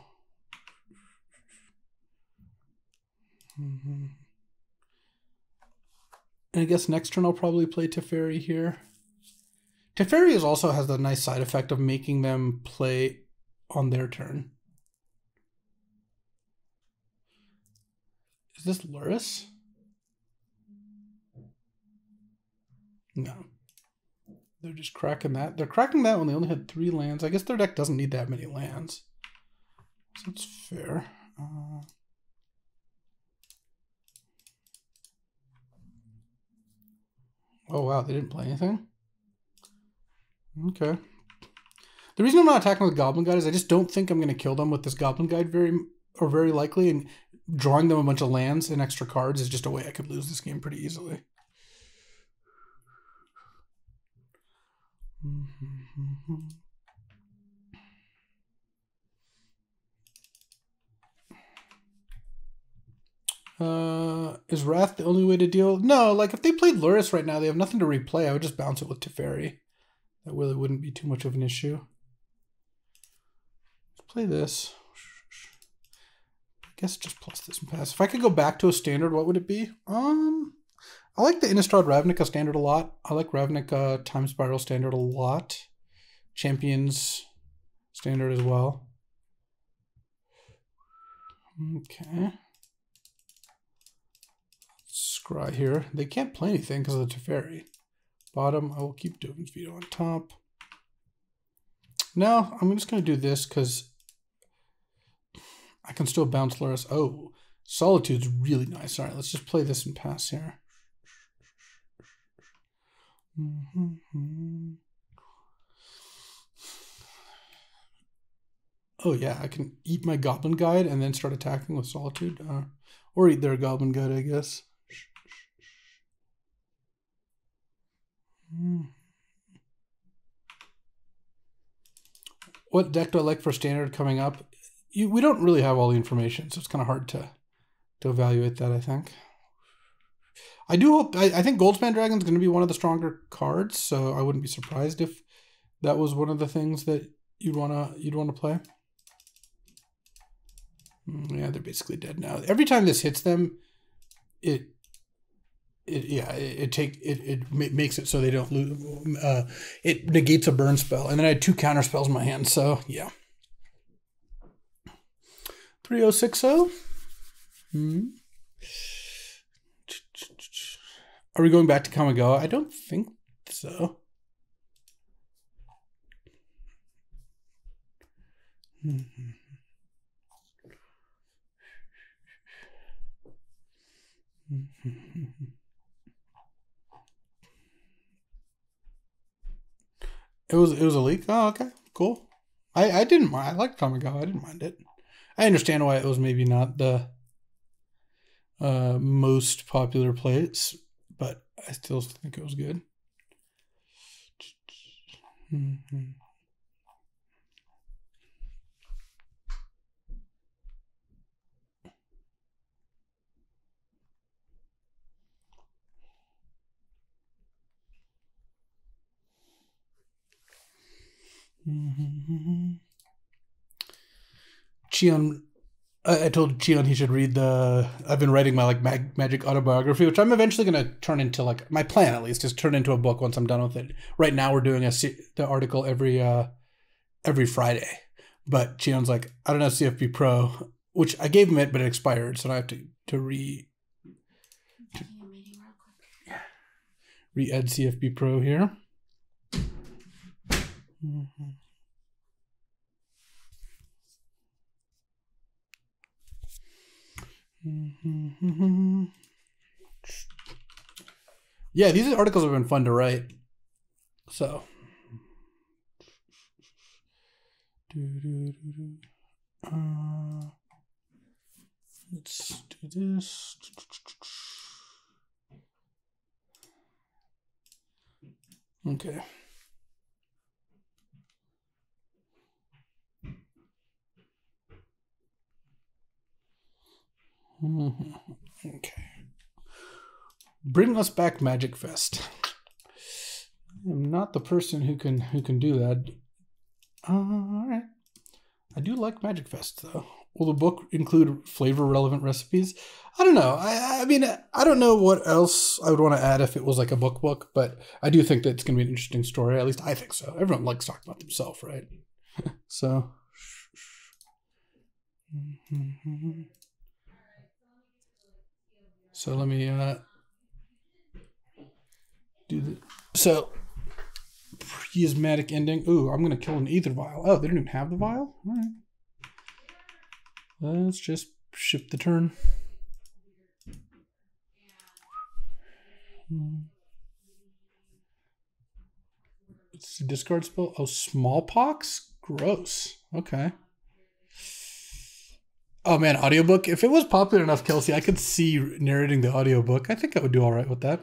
Mm-hmm. And I guess next turn I'll probably play Teferi here. Teferi is also has the nice side effect of making them play on their turn. Is this Lurrus? No. They're just cracking that. They're cracking that when they only had three lands. I guess their deck doesn't need that many lands. So it's fair. Uh, oh, wow. They didn't play anything? Okay. The reason I'm not attacking with Goblin Guide is I just don't think I'm going to kill them with this Goblin Guide very, or very likely. And drawing them a bunch of lands and extra cards is just a way I could lose this game pretty easily. Mm-hmm. Uh, is Wrath the only way to deal? No, like if they played Lurrus right now, they have nothing to replay. I would just bounce it with Teferi. that really wouldn't be too much of an issue. Let's play this. I guess just plus this and pass. If I could go back to a standard, what would it be? Um, I like the Innistrad Ravnica standard a lot. I like Ravnica Time Spiral standard a lot. Champions standard as well. Okay. Scry here. They can't play anything because of the Teferi. Bottom, I will keep Dovin's Veto on top. No, I'm just going to do this because I can still bounce Lurrus. Oh, Solitude's really nice. All right, let's just play this and pass here. Mm-hmm. Oh yeah, I can eat my Goblin Guide and then start attacking with Solitude. Uh, or eat their Goblin Guide, I guess. Mm. What deck do I like for standard coming up? You, we don't really have all the information, so it's kind of hard to, to evaluate that, I think. I do hope, I, I think Goldspan Dragon is going to be one of the stronger cards, so I wouldn't be surprised if that was one of the things that you'd want to you'd want to play. Yeah, they're basically dead now. Every time this hits them, it, it yeah, it, it take it it makes it so they don't lose. Uh, it negates a burn spell, and then I had two counter spells in my hand. So yeah, three oh six oh. Hmm. Are we going back to Kamigawa? I don't think so. Mm-hmm. It was it was a leak. Oh, okay, cool. I I didn't mind. I liked Kamigawa. I didn't mind it. I understand why it was maybe not the uh, most popular place, but I still think it was good. Mm-hmm. Mm-hmm. Chion, I, I told Chion he should read the. I've been writing my like mag, magic autobiography, which I'm eventually going to turn into like my plan at least is turn into a book once I'm done with it. Right now we're doing a the article every uh every Friday, but Chion's like I don't know C F P Pro, which I gave him it, but it expired, so I have to to re to, re-ed C F P Pro here. Mm-hmm. Mm-hmm. Yeah, these articles have been fun to write. So, uh, let's do this. Okay. Okay. Bring us back Magic Fest. I'm not the person who can who can do that. Uh, all right. I do like Magic Fest though. Will the book include flavor relevant recipes? I don't know. I I mean I don't know what else I would want to add if it was like a book book, but I do think that it's going to be an interesting story. At least I think so. Everyone likes talking about themselves, right? So. Mm-hmm. So let me uh, do the so prismatic ending. Ooh, I'm gonna kill an ether vial. Oh, they don't even have the vial. All right, let's just ship the turn. It's a discard spell. Oh, smallpox. Gross. Okay. Oh man, audiobook. If it was popular enough, Kelsey, I could see narrating the audiobook. I think I would do all right with that.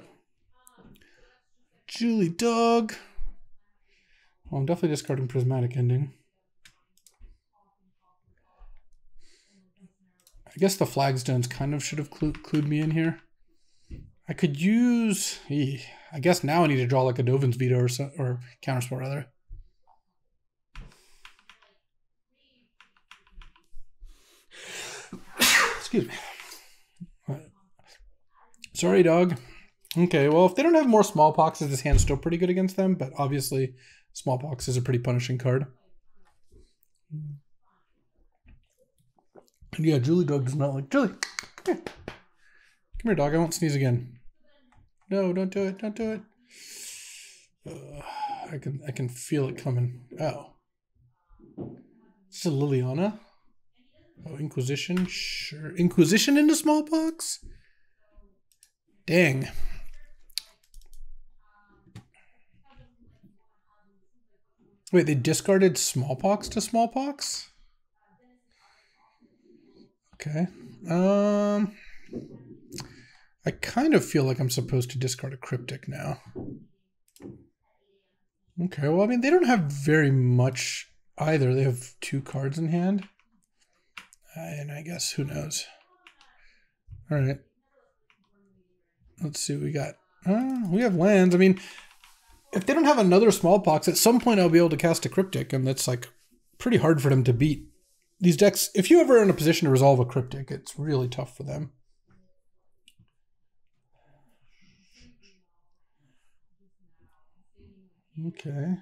Julie Dog. Well, I'm definitely discarding prismatic ending. I guess the flagstones kind of should have clu clued me in here. I could use... Eeh, I guess now I need to draw like a Dovin's Veto or so, or Counterspell rather. Excuse me. Right. Sorry, dog. Okay, well, if they don't have more Smallpoxes, this hand's still pretty good against them, but obviously Smallpox is a pretty punishing card. And yeah, Julie dog does not like... Julie, come here. Come here, dog. I won't sneeze again. No, don't do it. Don't do it. Uh, I can I can feel it coming. Oh. This is Liliana. Oh, Inquisition. Sure. Inquisition into Smallpox? Dang. Wait, they discarded Smallpox to Smallpox? Okay. Um, I kind of feel like I'm supposed to discard a Cryptic now. Okay, well, I mean, they don't have very much either. They have two cards in hand. And I guess, who knows? All right. Let's see what we got. Uh, we have lands. I mean, if they don't have another Smallpox, at some point I'll be able to cast a Cryptic, and that's like pretty hard for them to beat. These decks, if you ever are in a position to resolve a Cryptic, it's really tough for them. Okay.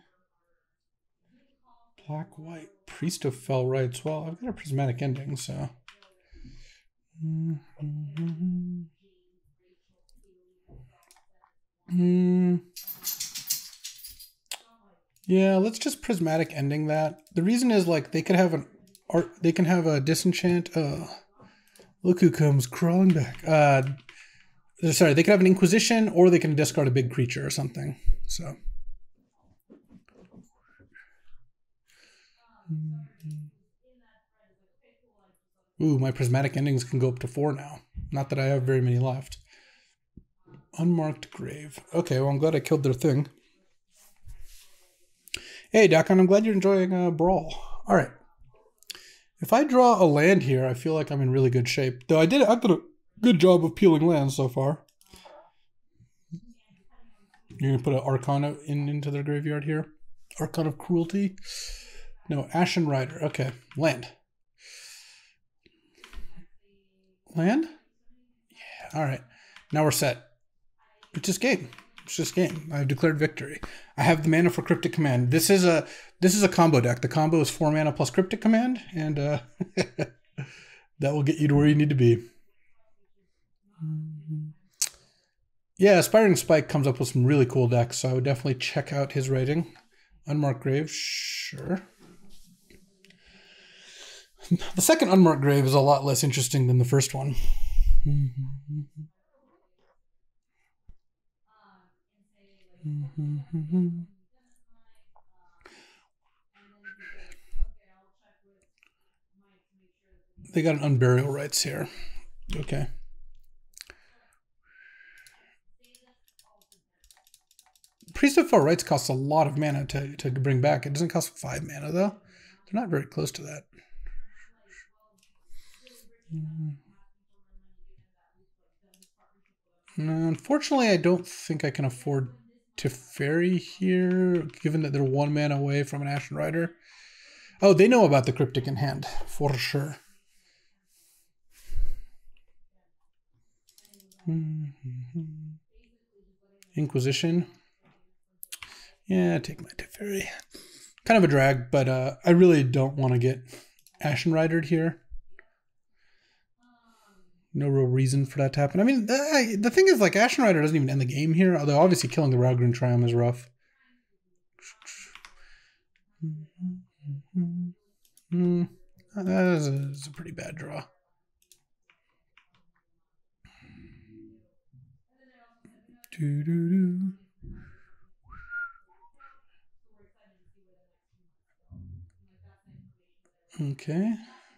Black, white, Priest of Fell Rites. Well, I've got a Prismatic Ending, so... Mm-hmm. Mm. Yeah, let's just Prismatic Ending that. The reason is, like, they could have an art, they can have a Disenchant. Uh, look who comes crawling back. Uh, sorry, they could have an Inquisition, or they can discard a big creature or something. So. Ooh, my Prismatic Endings can go up to four now. Not that I have very many left. Unmarked Grave. Okay, well, I'm glad I killed their thing. Hey, Dakon, I'm glad you're enjoying uh, Brawl. All right. If I draw a land here, I feel like I'm in really good shape. Though I did, I did a good job of peeling lands so far. You're going to put an Archon in, into their graveyard here? Archon of Cruelty? No, Ashen Rider. Okay, land. Land? Yeah, all right. Now we're set. It's just game. It's just game. I've declared victory. I have the mana for Cryptic Command. This is a this is a combo deck. The combo is four mana plus Cryptic Command, and uh, that will get you to where you need to be. Yeah, Aspiring Spike comes up with some really cool decks, so I would definitely check out his writing. Unmarked Grave, sure. The second Unmarked Grave is a lot less interesting than the first one. They got an Unburial Rites here. Okay. Priest of Fell Rites costs a lot of mana to, to bring back. It doesn't cost five mana, though. They're not very close to that. Unfortunately, I don't think I can afford Teferi here, given that they're one mana away from an Ashen Rider. Oh, they know about the Cryptic in hand, for sure. Inquisition. Yeah, take my Teferi. Kind of a drag, but uh, I really don't want to get Ashen Ridered here. No real reason for that to happen. I mean, the, the thing is, like, Ashen Rider doesn't even end the game here, although obviously killing the Ralgrim Triumph is rough. Mm, that is a, is a pretty bad draw. Doo -doo -doo. Okay.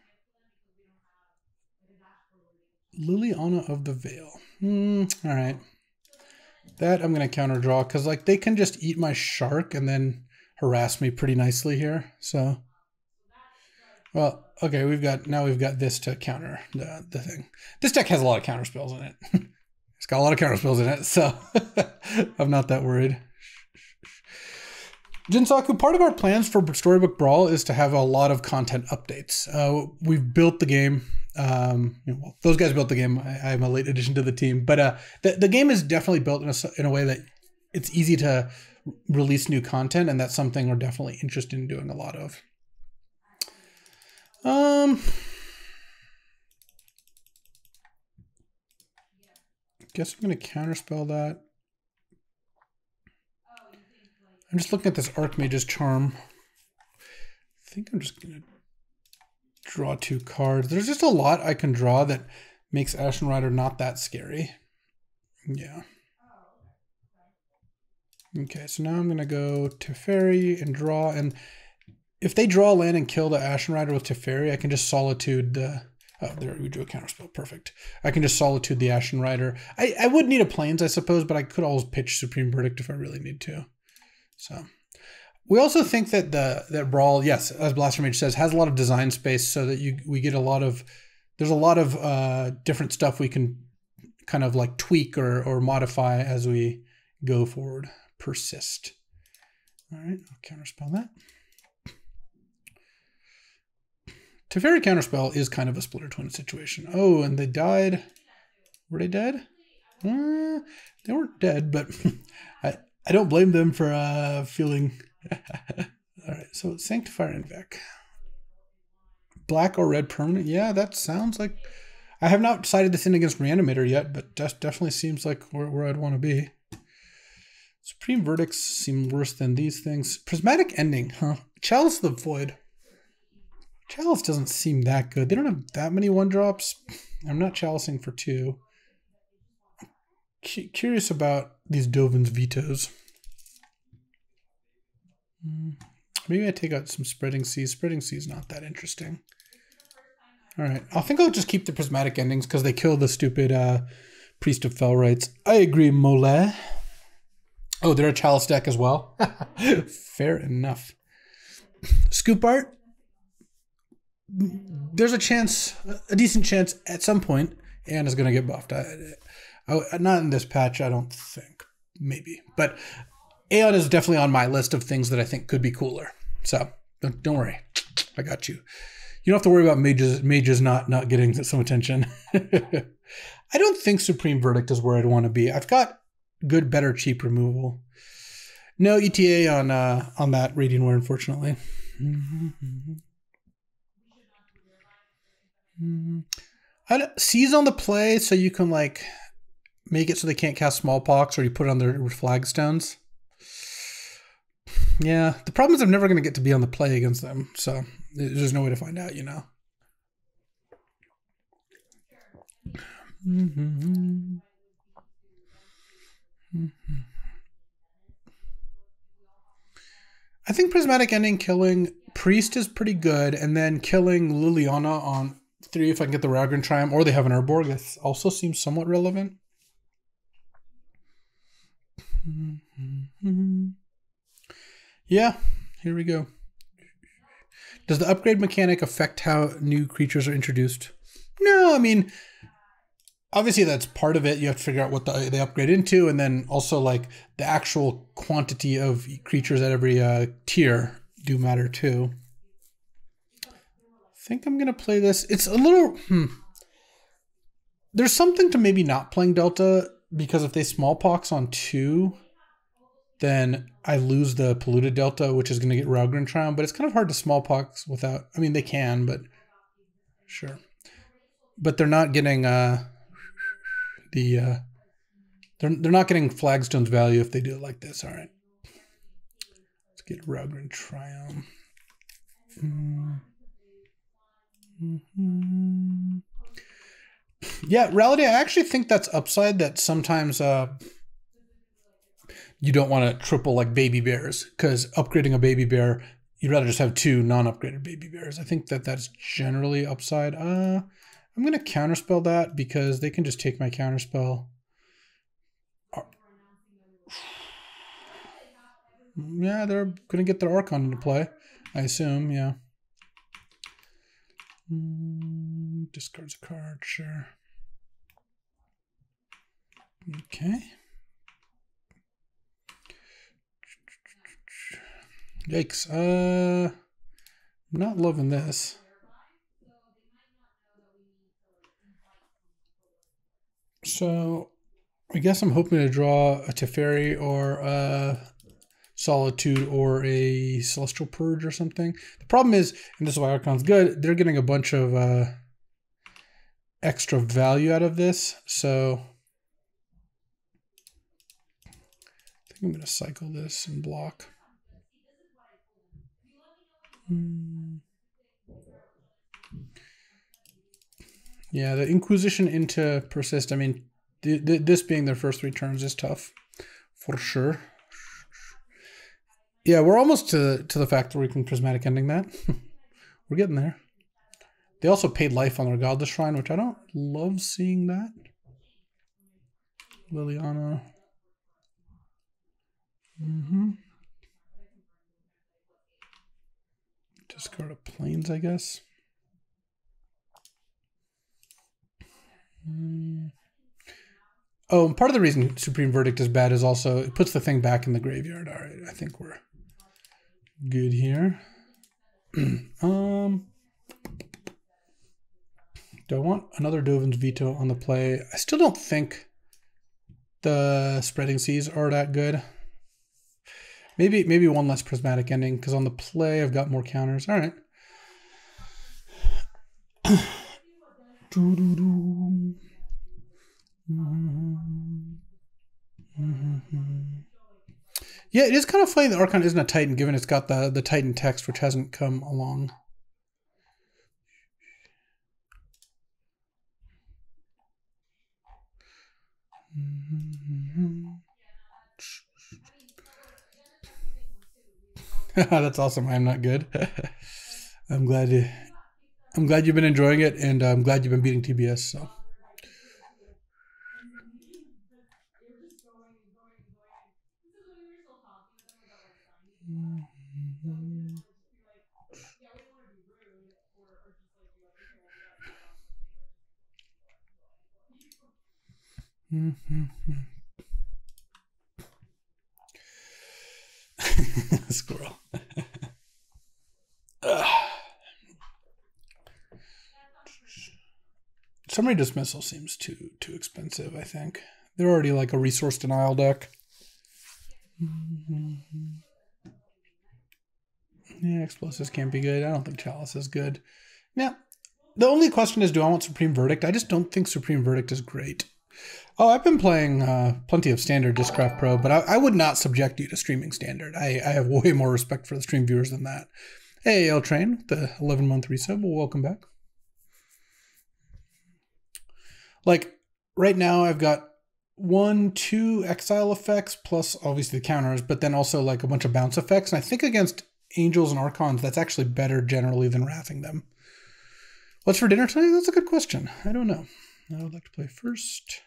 Liliana of the Veil. Mm, all right. That I'm going to counter draw because, like, they can just eat my shark and then harass me pretty nicely here. So, well, okay, we've got, now we've got this to counter the, the thing. This deck has a lot of counter spells in it. It's got a lot of counterspells in it, so I'm not that worried. Jinsaku, part of our plans for Storybook Brawl is to have a lot of content updates. Uh, we've built the game. Um, you know, well, those guys built the game. I, I'm a late addition to the team, but uh, the, the game is definitely built in a, in a way that it's easy to release new content, and that's something we're definitely interested in doing a lot of. Um, guess I'm going to counterspell that. I'm just looking at this Archmage's Charm. I think I'm just going to draw two cards. There's just a lot I can draw that makes Ashen Rider not that scary. Yeah. Okay, so now I'm going to go Teferi and draw. And if they draw a land and kill the Ashen Rider with Teferi, I can just Solitude the... Oh, there we drew a counterspell. Perfect. I can just Solitude the Ashen Rider. I, I would need a Plains, I suppose, but I could always pitch Supreme Verdict if I really need to. So we also think that the that Brawl, yes, as Blaster Mage says, has a lot of design space, so that you we get a lot of there's a lot of uh, different stuff we can kind of like tweak or or modify as we go forward. Persist. All right, I'll counterspell that. Teferi counterspell is kind of a Splitter Twin situation. Oh, and they died. Were they dead? Uh, they weren't dead, but I. I don't blame them for uh, feeling... All right, so Sanctifier Invec. Black or red permanent? Yeah, that sounds like... I have not decided this in against Reanimator yet, but that definitely seems like where, where I'd want to be. Supreme Verdicts seem worse than these things. Prismatic Ending, huh? Chalice of the Void. Chalice doesn't seem that good. They don't have that many one-drops. I'm not chalicing for two. Curious about these Dovin's Vetoes. Maybe I take out some Spreading Seas. Spreading Seas not that interesting. All right, I think I'll just keep the Prismatic Endings because they kill the stupid uh, Priest of Felrights. I agree, Mole. Oh, they're a Chalice deck as well. Fair enough. Scoop Art. There's a chance, a decent chance at some point, Anne is going to get buffed. I, Oh, not in this patch, I don't think. Maybe. But Aeon is definitely on my list of things that I think could be cooler. So, don't, don't worry. I got you. You don't have to worry about mages mages not, not getting some attention. I don't think Supreme Verdict is where I'd want to be. I've got good, better, cheap removal. No E T A on uh, on that Radiant, unfortunately. Mm-hmm, mm-hmm. Mm-hmm. I don't, Seize on the play so you can, like... make it so they can't cast Smallpox, or you put it on their flagstones. Yeah, the problem is I'm never going to get to be on the play against them, so there's no way to find out, you know. Mm-hmm. Mm-hmm. I think Prismatic Ending killing Priest is pretty good, and then killing Liliana on three if I can get the Ragran Triumph, or they have an Urborg, that also seems somewhat relevant. Mm-hmm. Yeah, here we go. Does the upgrade mechanic affect how new creatures are introduced? No, I mean, obviously that's part of it. You have to figure out what the, they upgrade into, and then also like the actual quantity of creatures at every uh, tier do matter too. I think I'm gonna play this. It's a little, hmm. There's something to maybe not playing Delta, because if they Smallpox on two, then I lose the Polluted Delta, which is going to get Ragran Triumph, but it's kind of hard to Smallpox without, I mean, they can, but sure. But they're not getting uh, the, uh, they're, they're not getting Flagstone's value if they do it like this. All right. Let's get Ragran Triumph. Mm. Mm-hmm. Yeah, Reality, I actually think that's upside, that sometimes uh, you don't want to triple like baby bears, because upgrading a baby bear, you'd rather just have two non-upgraded baby bears. I think that that's generally upside. Uh, I'm going to counterspell that because they can just take my counterspell. Yeah, they're going to get their Archon into play, I assume, yeah. Mm, discards a card, sure. Okay. Yikes. Uh, I'm not loving this. So I guess I'm hoping to draw a Teferi or a Solitude or a Celestial Purge or something. The problem is, and this is why Archon's good, they're getting a bunch of uh, extra value out of this. So I think I'm going to cycle this and block. Hmm. Yeah, the Inquisition into Persist, I mean, th th this being their first three turns is tough, for sure. Yeah, we're almost to, to the fact that we can Prismatic Ending that. We're getting there. They also paid life on their Godless Shrine, which I don't love seeing that. Liliana. Mm-hmm. Discard of Plains, I guess. Mm. Oh, and part of the reason Supreme Verdict is bad is also it puts the thing back in the graveyard. All right, I think we're good here. um, do I want another Dovin's Veto on the play? I still don't think the Spreading Seas are that good. Maybe maybe one less Prismatic Ending, because on the play I've got more counters. All right. Doo -doo -doo. Mm-hmm. Mm-hmm. Yeah, it is kind of funny that Archon isn't a Titan, given it's got the, the Titan text, which hasn't come along. Mm-hmm. That's awesome. I'm not good. I'm glad you, I'm glad you've been enjoying it, and I'm glad you've been beating T B S. So. Mm-hmm. Mm-hmm. Squirrel. Summary Dismissal seems too too expensive, I think. They're already like a resource denial deck. Mm-hmm. Yeah, Explosives can't be good. I don't think Chalice is good. Yeah. The only question is, do I want Supreme Verdict? I just don't think Supreme Verdict is great. Oh, I've been playing uh, plenty of Standard Discraft Pro, but I, I would not subject you to streaming Standard. I, I have way more respect for the stream viewers than that. Hey, L Train, the eleven month resub. Well, welcome back. Like, right now I've got one, two exile effects, plus obviously the counters, but then also like a bunch of bounce effects. And I think against Angels and Archons, that's actually better generally than wrathing them. What's for dinner tonight? That's a good question. I don't know. I would like to play first.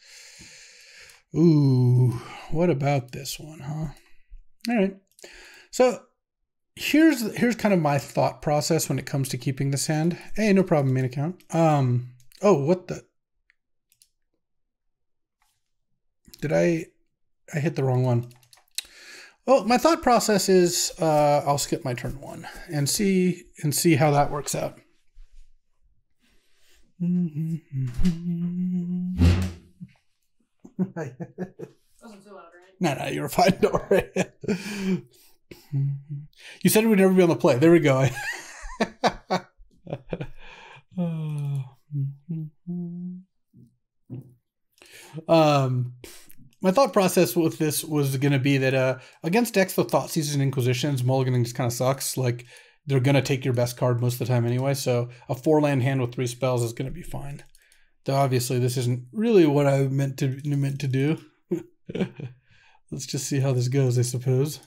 Ooh, what about this one, huh? All right. So here's here's kind of my thought process when it comes to keeping this hand. Hey, no problem, main account. Um, oh, what the? Did I? I hit the wrong one. Well, my thought process is uh, I'll skip my turn one and see and see how that works out. Wasn't too loud, right? No, no, you're fine. Don't worry. You said we'd never be on the play. There we go. um, my thought process with this was going to be that uh, against decks with Thoughtseizes and Inquisitions, mulliganing just kind of sucks. Like, they're going to take your best card most of the time anyway, so a four-land hand with three spells is going to be fine. Though obviously this isn't really what I meant to meant to do. Let's just see how this goes, I suppose.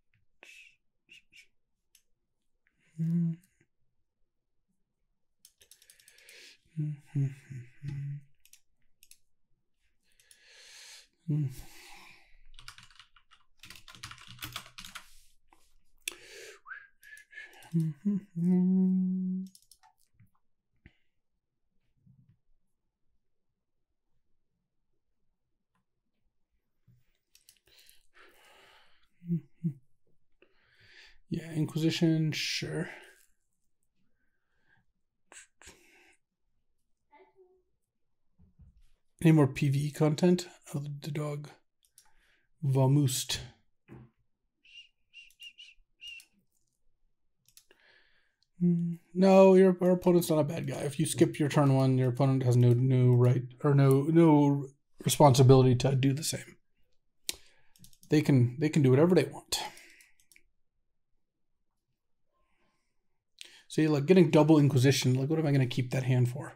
Mm-hmm. Mm-hmm. Mm-hmm. Mm-hmm. Yeah, Inquisition, sure. Any more PvE content? Oh, the dog. Vamoost. No, your our opponent's not a bad guy. If you skip your turn one, your opponent has no no right or no no responsibility to do the same. They can they can do whatever they want. See, like getting double Inquisition. Like, what am I going to keep that hand for?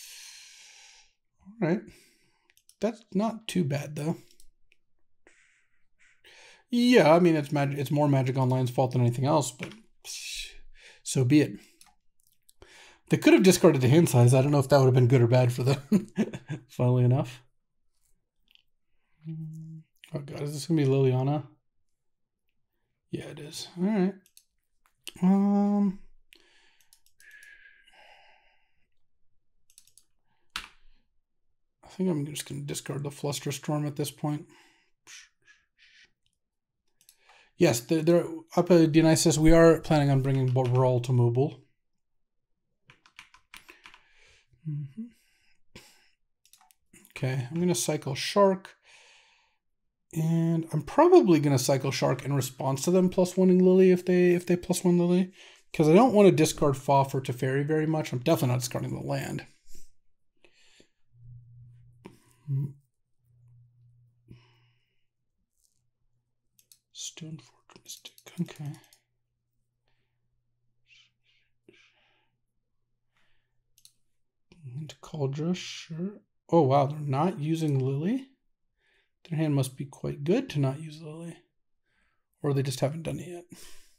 All right, that's not too bad though. Yeah, I mean it's magic. It's more Magic Online's fault than anything else, but so be it. They could have discarded the hand size. I don't know if that would have been good or bad for them. Funnily enough. Oh god, is this gonna be Liliana? Yeah, it is. All right. Um. I think I'm just gonna discard the Flusterstorm at this point. Yes, they're, they're up at Dionysus. We are planning on bringing Brawl to mobile. Mm-hmm. Okay, I'm going to cycle Shark. And I'm probably going to cycle Shark in response to them plus one Lily if they if they plus one Lily. Because I don't want to discard Fa for Teferi very much. I'm definitely not discarding the land. Stonefort Mystic, okay. And Kaldra, sure. Oh wow, they're not using Lily? Their hand must be quite good to not use Lily. Or they just haven't done it yet.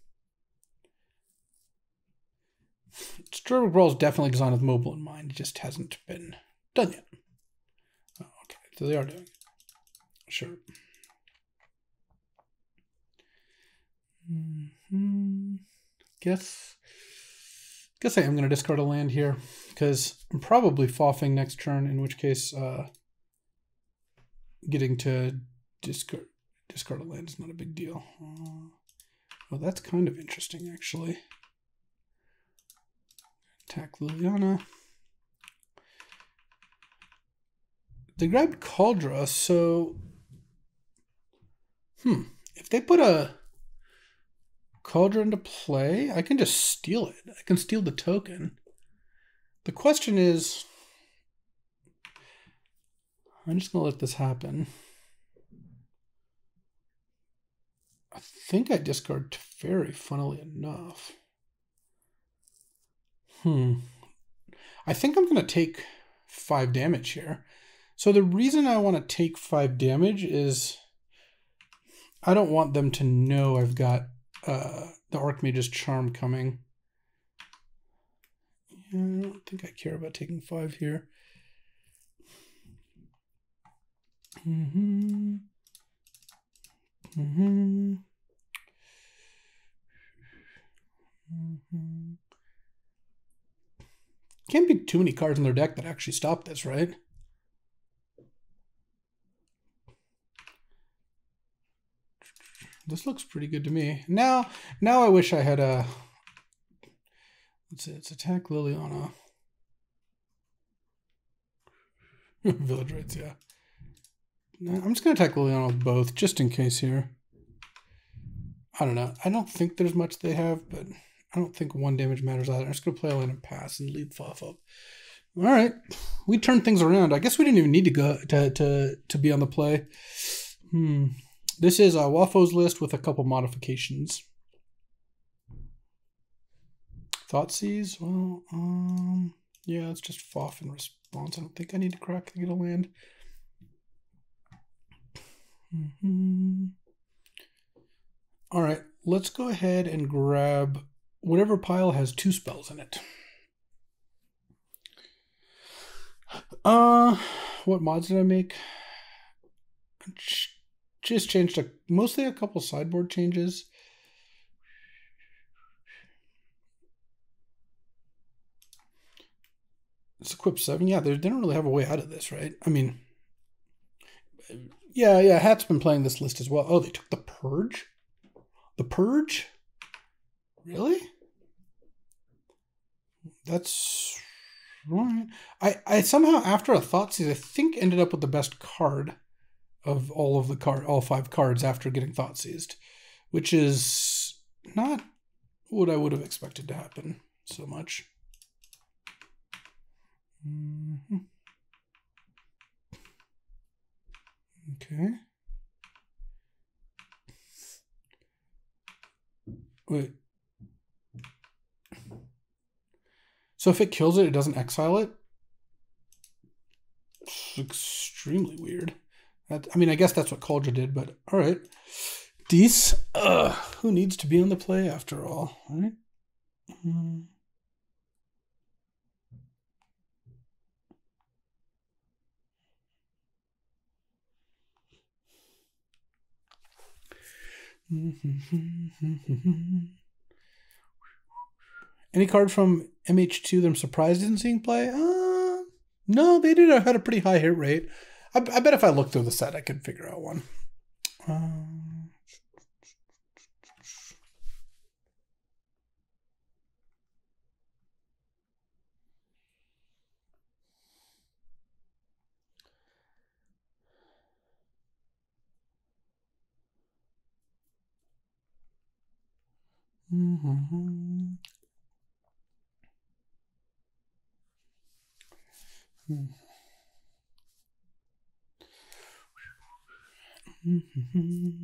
Strawberry Brawl is definitely designed with mobile in mind. It just hasn't been done yet. Oh, okay, so they are doing it. Sure. Mm-hmm. Guess, guess I am going to discard a land here because I'm probably foffing next turn. In which case, uh, getting to discard discard a land is not a big deal. Uh, well, that's kind of interesting, actually. Attack Liliana. They grabbed Kaldra, so hmm, if they put a Kaldra into play, I can just steal it. I can steal the token. The question is, I'm just gonna let this happen. I think I discard Teferi, funnily enough. Hmm. I think I'm gonna take five damage here. So the reason I want to take five damage is I don't want them to know I've got uh, the Archmage's Charm coming. Yeah, I don't think I care about taking five here. Mm-hmm. Mm-hmm. Mm-hmm. Can't be too many cards in their deck that actually stop this, right? This looks pretty good to me. Now, now I wish I had a. Let's see, it's attack Liliana. Village Rites, yeah. No, I'm just gonna attack Liliana with both, just in case here. I don't know. I don't think there's much they have, but I don't think one damage matters either. I'm just gonna play a land and pass and leave Foff up. All right, we turned things around. I guess we didn't even need to go to to to be on the play. Hmm. This is a Wafo's list with a couple modifications. Thoughtseize, well, um, yeah, it's just Foff in response. I don't think I need to crack to get a land. Mm-hmm. All right, let's go ahead and grab whatever pile has two spells in it. Uh, what mods did I make? Just changed a, mostly a couple sideboard changes. It's equip seven. Yeah, they don't really have a way out of this, right? I mean, yeah, yeah. Hat's been playing this list as well. Oh, they took the Purge? The Purge? Really? That's right. I, I somehow, after a Thoughtseize, I think ended up with the best card of all of the card, all five cards after getting Thoughtseized, which is not what I would have expected to happen so much. Mm-hmm. Okay. Wait. So if it kills it, it doesn't exile it? It's extremely weird. That, I mean, I guess that's what Kaldra did, but all right. Dees, uh, who needs to be on the play after all, right? Mm. Any card from M H two that I'm surprised isn't seeing play? Uh, no, they did had a pretty high hit rate. I, I bet if I looked through the set, I could figure out one. Um, mm-hmm. Mm-hmm.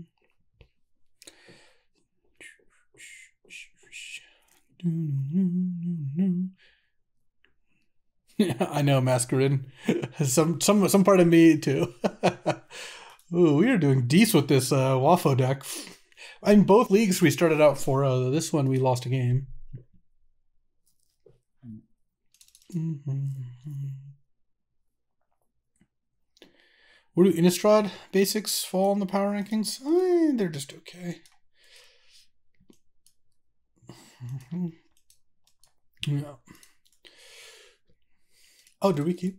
Yeah, I know, Masquerin. some some some part of me too. Ooh, we are doing decent with this uh, Wafo deck. In both leagues, we started out four oh. This one, we lost a game. Mm-hmm. Where do Innistrad basics fall in the power rankings? Eh, they're just okay. Mm-hmm. Yeah. Oh, do we keep?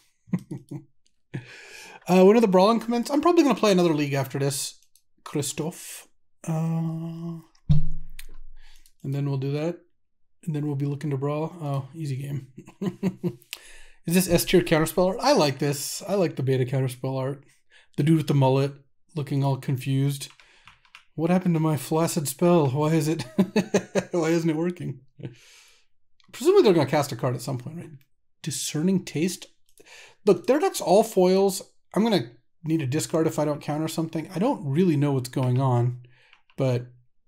uh, when are the brawling commence? I'm probably going to play another league after this, Christoph. Uh, and then we'll do that. And then we'll be looking to brawl. Oh, easy game. Is this S tier counterspell art? I like this. I like the beta counterspell art. The dude with the mullet looking all confused. What happened to my flaccid spell? Why is it? Why isn't it working? Presumably they're going to cast a card at some point, right? Discerning Taste. Look, their deck's all foils. I'm going to need a discard if I don't counter something. I don't really know what's going on, but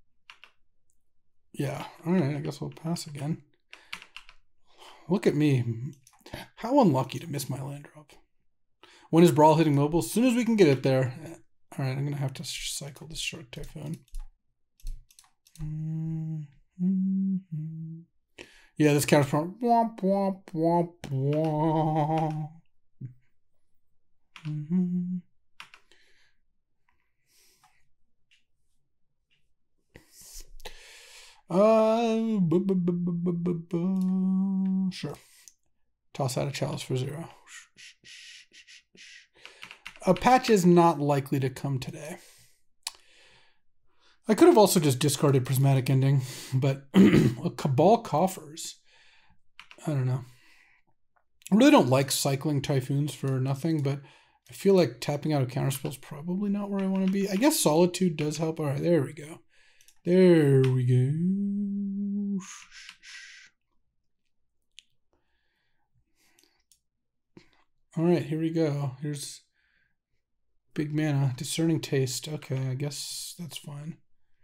yeah. All right, I guess we'll pass again. Look at me. How unlucky to miss my land drop. When is Brawl hitting mobile? As soon as we can get it there. All right, I'm going to have to cycle this Shark Typhoon. Mm-hmm. Yeah, this counts from womp, womp, womp, womp. Mm-hmm. Uh, bu bu bu bu bu bu bu. Sure. Toss out a chalice for zero. A patch is not likely to come today. I could have also just discarded Prismatic Ending, but a Cabal Coffers. I don't know. I really don't like cycling Typhoons for nothing, but I feel like tapping out a counterspell is probably not where I want to be. I guess Solitude does help. All right, there we go. There we go. All right, here we go. Here's big mana, Discerning Taste. Okay, I guess that's fine.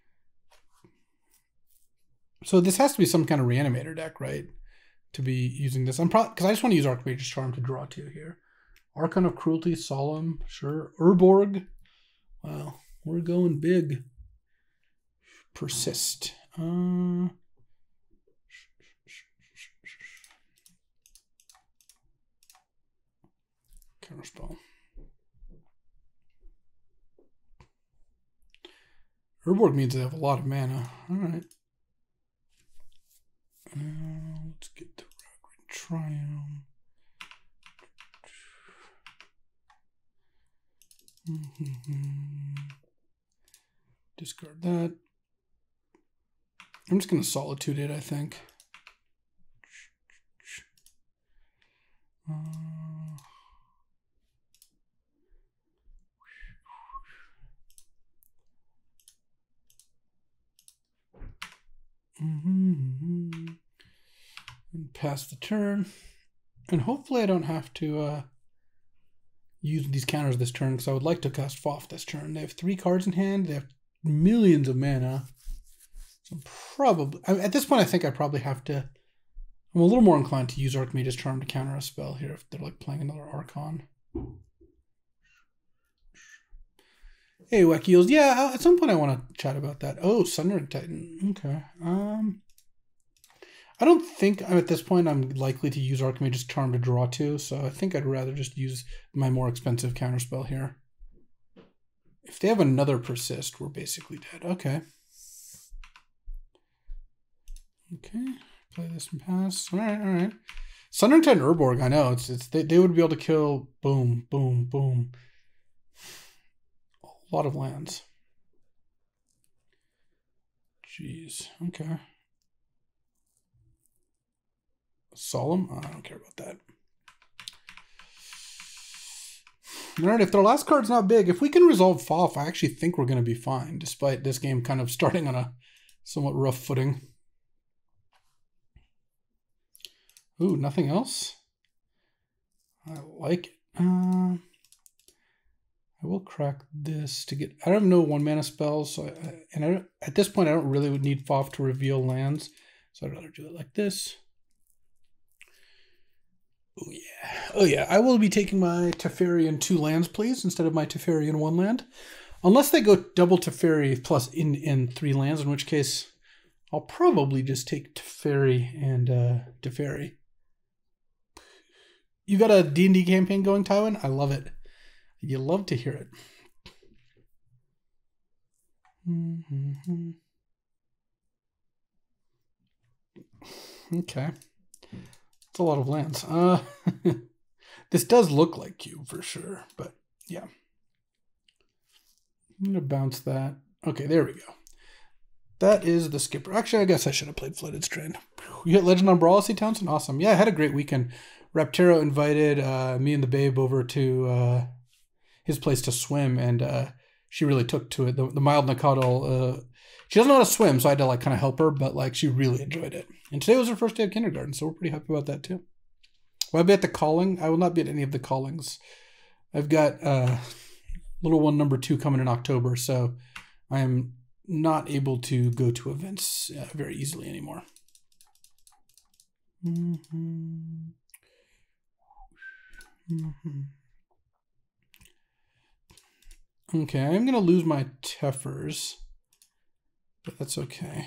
So this has to be some kind of Reanimator deck, right? To be using this. I'm probably because I just want to use Archmage's Charm to draw two here. Archon of Cruelty, Solemn, sure. Urborg. Wow, we're going big. Persist. Uh, Counterspell. Urborg means they have a lot of mana. All right. Uh, let's get the Ragran Triumph. Mm-hmm. Discard that. I'm just going to Solitude it, I think. Uh, mm-hmm, mm-hmm. And pass the turn. And hopefully I don't have to uh, use these counters this turn, because I would like to cast Foff this turn. They have three cards in hand. They have millions of mana. So probably, at this point, I think I probably have to, I'm a little more inclined to use Archmage's Charm to counter a spell here if they're like playing another Archon. Hey, Wackiels. Yeah, at some point I want to chat about that. Oh, Sundering Titan. Okay. Um, I don't think I'm at this point I'm likely to use Archmage's Charm to draw two, so I think I'd rather just use my more expensive counterspell here. If they have another Persist, we're basically dead. Okay. Okay. Play this and pass. All right, all right. Sundering Titan Urborg, I know. It's it's they, they would be able to kill boom, boom, boom. A lot of lands. Jeez. Okay. Solemn? Oh, I don't care about that. All right, if their last card's not big, if we can resolve Foff, I actually think we're going to be fine, despite this game kind of starting on a somewhat rough footing. Ooh, nothing else? I like it. Uh, I will crack this to get... I don't have no one-mana spells, so I, and I, at this point, I don't really need Foff to reveal lands, so I'd rather do it like this. Oh, yeah. Oh, yeah. I will be taking my Teferi in two lands, please, instead of my Teferi in one land. Unless they go double Teferi plus in, in three lands, in which case I'll probably just take Teferi and uh, Teferi. You got a D and D campaign going, Tywin? I love it. You love to hear it. Mm-hmm. Okay. It's a lot of lands. Uh, this does look like cube for sure, but yeah. I'm going to bounce that. Okay, there we go. That is the skipper. Actually, I guess I should have played Flooded Strand. You hit Legend on Brawlsy, Townsend? Awesome. Yeah, I had a great weekend. Raptero invited uh, me and the babe over to uh, his place to swim, and uh, she really took to it. The, the mild Nakadal, uh, she doesn't know how to swim, so I had to like kind of help her, but like she really enjoyed it. And today was her first day of kindergarten, so we're pretty happy about that too. Will I be at the calling? I will not be at any of the callings. I've got uh, little one number two coming in October, so I am not able to go to events uh, very easily anymore. Mm-hmm. Mm-hmm. Okay, I'm going to lose my Teffers, but that's okay.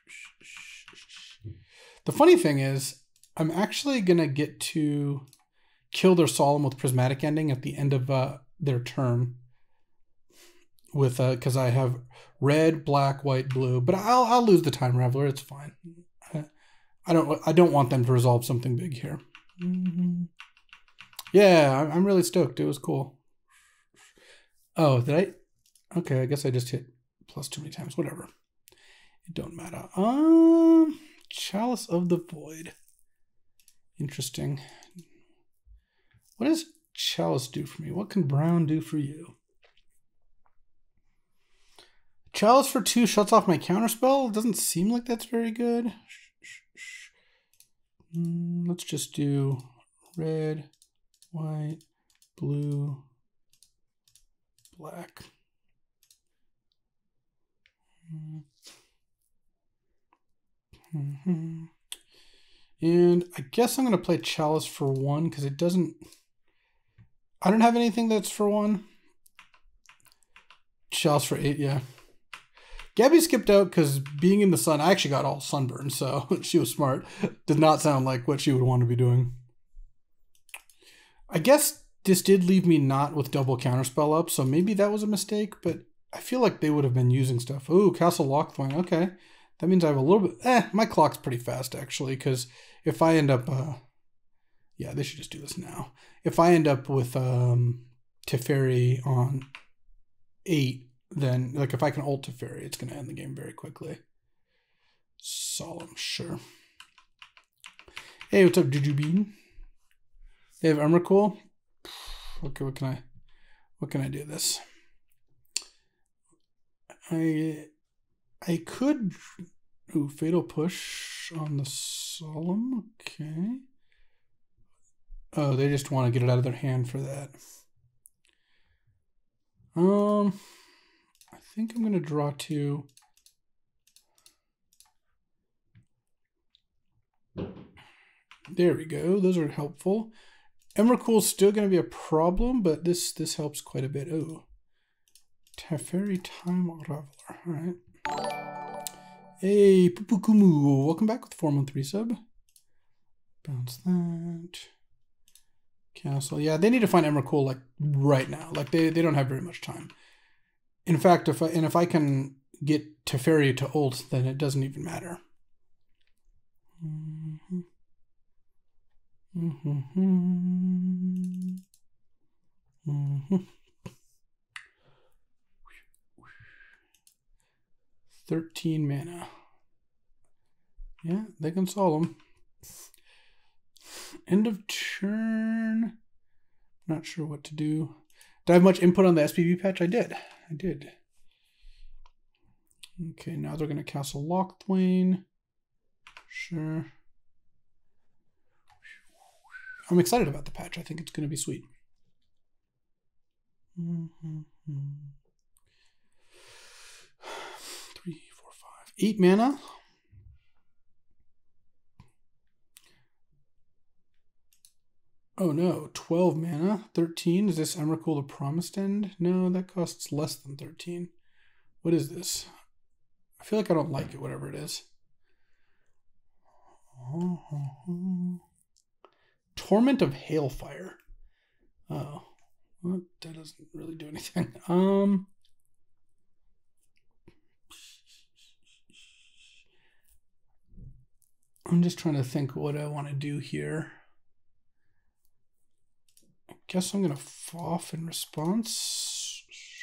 The funny thing is, I'm actually going to get to kill their Solemn with Prismatic Ending at the end of uh, their turn. With uh, because I have red, black, white, blue, but I'll I'll lose the Time Raveler. It's fine. I, I don't I don't want them to resolve something big here. Mm-hmm. Yeah, I'm really stoked. It was cool. Oh, did I? Okay, I guess I just hit plus too many times. Whatever. It don't matter. Um, Chalice of the Void. Interesting. What does Chalice do for me? What can Brown do for you? Chalice for two shuts off my counterspell. It doesn't seem like that's very good. Mm, let's just do red, white, blue, black. Mm-hmm. And I guess I'm going to play Chalice for one because it doesn't... I don't have anything that's for one. Chalice for eight, yeah. Gabby skipped out because being in the sun, I actually got all sunburned, so she was smart. Did not sound like what she would want to be doing. I guess this did leave me not with double counterspell up, so maybe that was a mistake, but I feel like they would have been using stuff. Ooh, Castle Lockthwain, okay. That means I have a little bit... Eh, my clock's pretty fast, actually, because if I end up... Uh, yeah, they should just do this now. If I end up with um, Teferi on eight, then, like, if I can ult Teferi, it's going to end the game very quickly. Solemn, sure. Hey, what's up, Jujubin? They have Emrakul. Okay, what can I, what can I do this? I, I could, ooh, Fatal Push on the Solemn. Okay. Oh, they just want to get it out of their hand for that. Um, I think I'm gonna draw two. There we go. Those are helpful. Emrakul's still going to be a problem, but this this helps quite a bit. Oh, Teferi Time Raveler. All right. Hey, Pupukumu. Welcome back with four month resub. Bounce that. Castle. Yeah, they need to find Emrakul like right now. Like they, they don't have very much time. In fact, if I, and if I can get Teferi to ult, then it doesn't even matter. Mm-hmm. Mm-hmm. Mm-hmm. thirteen mana. Yeah, they can solve them. End of turn. Not sure what to do. Did I have much input on the S P B patch? I did. I did. Okay, now they're going to Castle Locthwain. Sure. I'm excited about the patch. I think it's going to be sweet. Mm-hmm. Three, four, five, eight mana. Oh no, twelve mana. thirteen. Is this Emrakul the Promised End? No, that costs less than thirteen. What is this? I feel like I don't like it, whatever it is. Torment of Hailfire. Oh, well, that doesn't really do anything. Um, I'm just trying to think what I want to do here. I guess I'm going to F O F in response.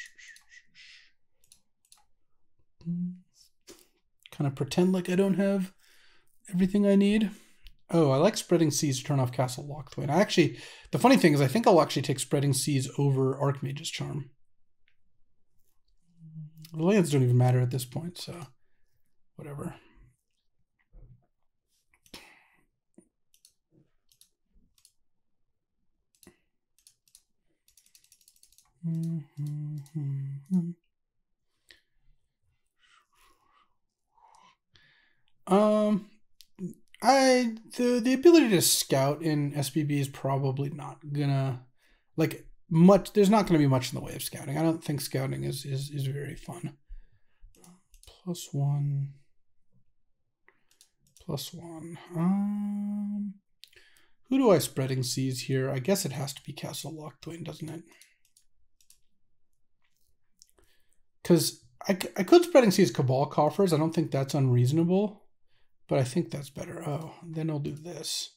Kind of pretend like I don't have everything I need. Oh, I like Spreading Seas to turn off Castle Locthwain. I actually, the funny thing is I think I'll actually take Spreading Seas over Archmage's Charm. The lands don't even matter at this point, so whatever. Mm-hmm. Um, I the the ability to scout in S B B is probably not gonna like much. There's not gonna be much in the way of scouting. I don't think scouting is is is very fun. Plus one. Plus one. Um, who do I Spreading Seas here? I guess it has to be Castle Locthwain, doesn't it? Because I, I could Spreading Seas Cabal Coffers. I don't think that's unreasonable, but I think that's better. Oh, then I'll do this.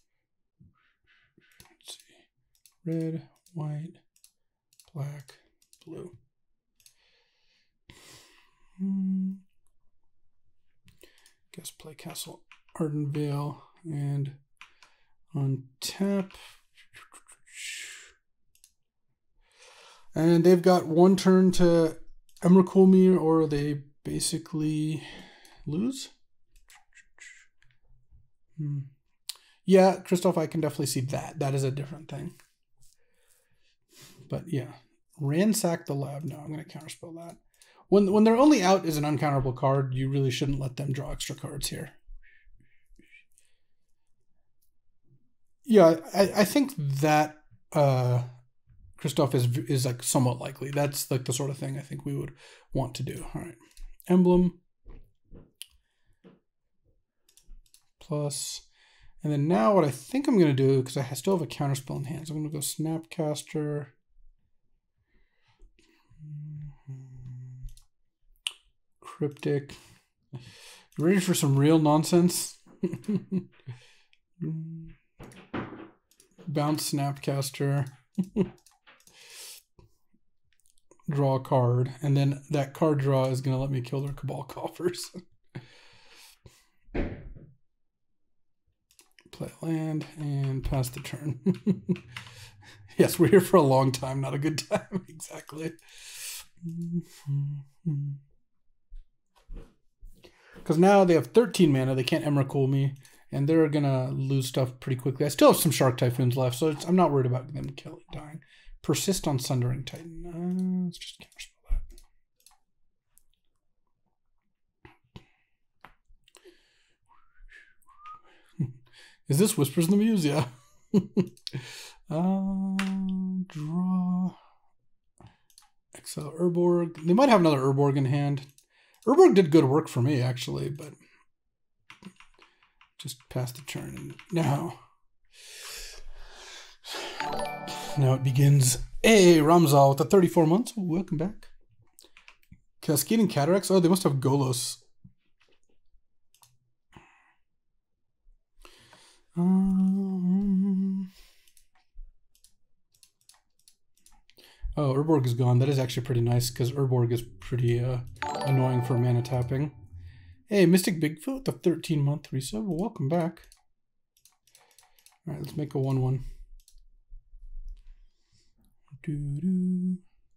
Let's see. Red, white, black, blue. Hmm. Guess play Castle Ardenvale and untap. And they've got one turn to Emrakul me, or they basically lose. Hmm. Yeah, Christoph, I can definitely see that. That is a different thing. But yeah, Ransack the Lab. No, I'm going to counterspell that. When when they're only out as an uncounterable card, you really shouldn't let them draw extra cards here. Yeah, I, I think that uh, Christoph is is like somewhat likely. That's like the sort of thing I think we would want to do. All right, Emblem plus, and then now what I think I'm going to do, because I still have a counterspell in hand, so I'm going to go Snapcaster. Cryptic. You ready for some real nonsense? Bounce Snapcaster. Draw a card. And then that card draw is going to let me kill their Cabal Coffers. Play land and pass the turn. Yes, we're here for a long time, not a good time. Exactly. Because now they have thirteen mana. They can't Emrakul me. And they're going to lose stuff pretty quickly. I still have some Shark Typhoons left, so it's, I'm not worried about them killing, dying. Persist on Sundering Titan. Uh, let's just counterspell that. Is this Whispers in the Muse? Yeah. uh, draw. Exile Urborg. They might have another Urborg in hand. Urborg did good work for me, actually, but just pass the turn. And now, now it begins. Hey, Ramzal with the thirty-four months. Welcome back. Cascading Cataracts. Oh, they must have Golos. Um, oh, Urborg is gone. That is actually pretty nice because Urborg is pretty uh, annoying for mana tapping. Hey, Mystic Bigfoot, the thirteen month resub. Well, welcome back. All right, let's make a one one. Doo -doo.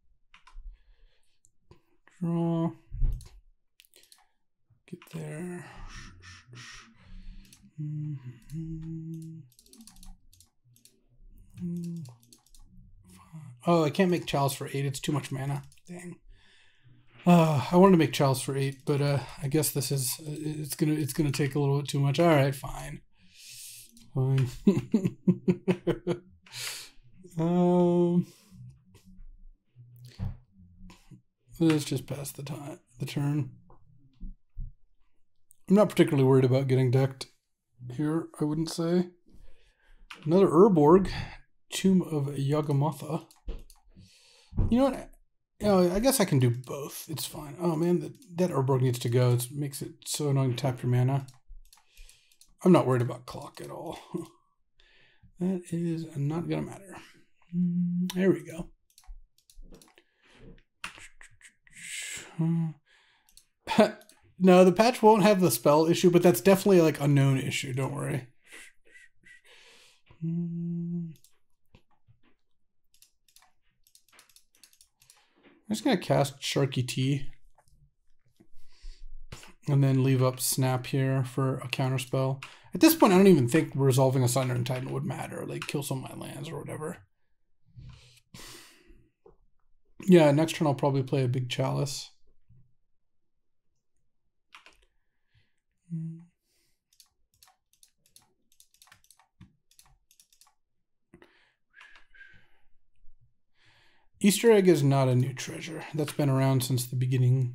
Draw. Get there. Mm-hmm. Oh, I can't make Chalice for eight. It's too much mana. Dang. Uh, I wanted to make Chalice for eight, but uh, I guess this is it's gonna it's gonna take a little bit too much. All right, fine, fine. um, let's just pass the time the turn. I'm not particularly worried about getting decked here. I wouldn't say. Another Urborg, Tomb of Yawgmoth. You know what? You know, I guess I can do both. It's fine. Oh man, that, that Urborg needs to go. It makes it so annoying to tap your mana. I'm not worried about clock at all. That is not gonna matter. There we go. No, the patch won't have the spell issue, but that's definitely like a known issue. Don't worry. I'm just going to cast Sharky T and then leave up Snap here for a counterspell. At this point, I don't even think resolving a Sundering Titan would matter. Like, kill some of my lands or whatever. Yeah, next turn I'll probably play a big Chalice. Easter egg is not a new treasure. That's been around since the beginning.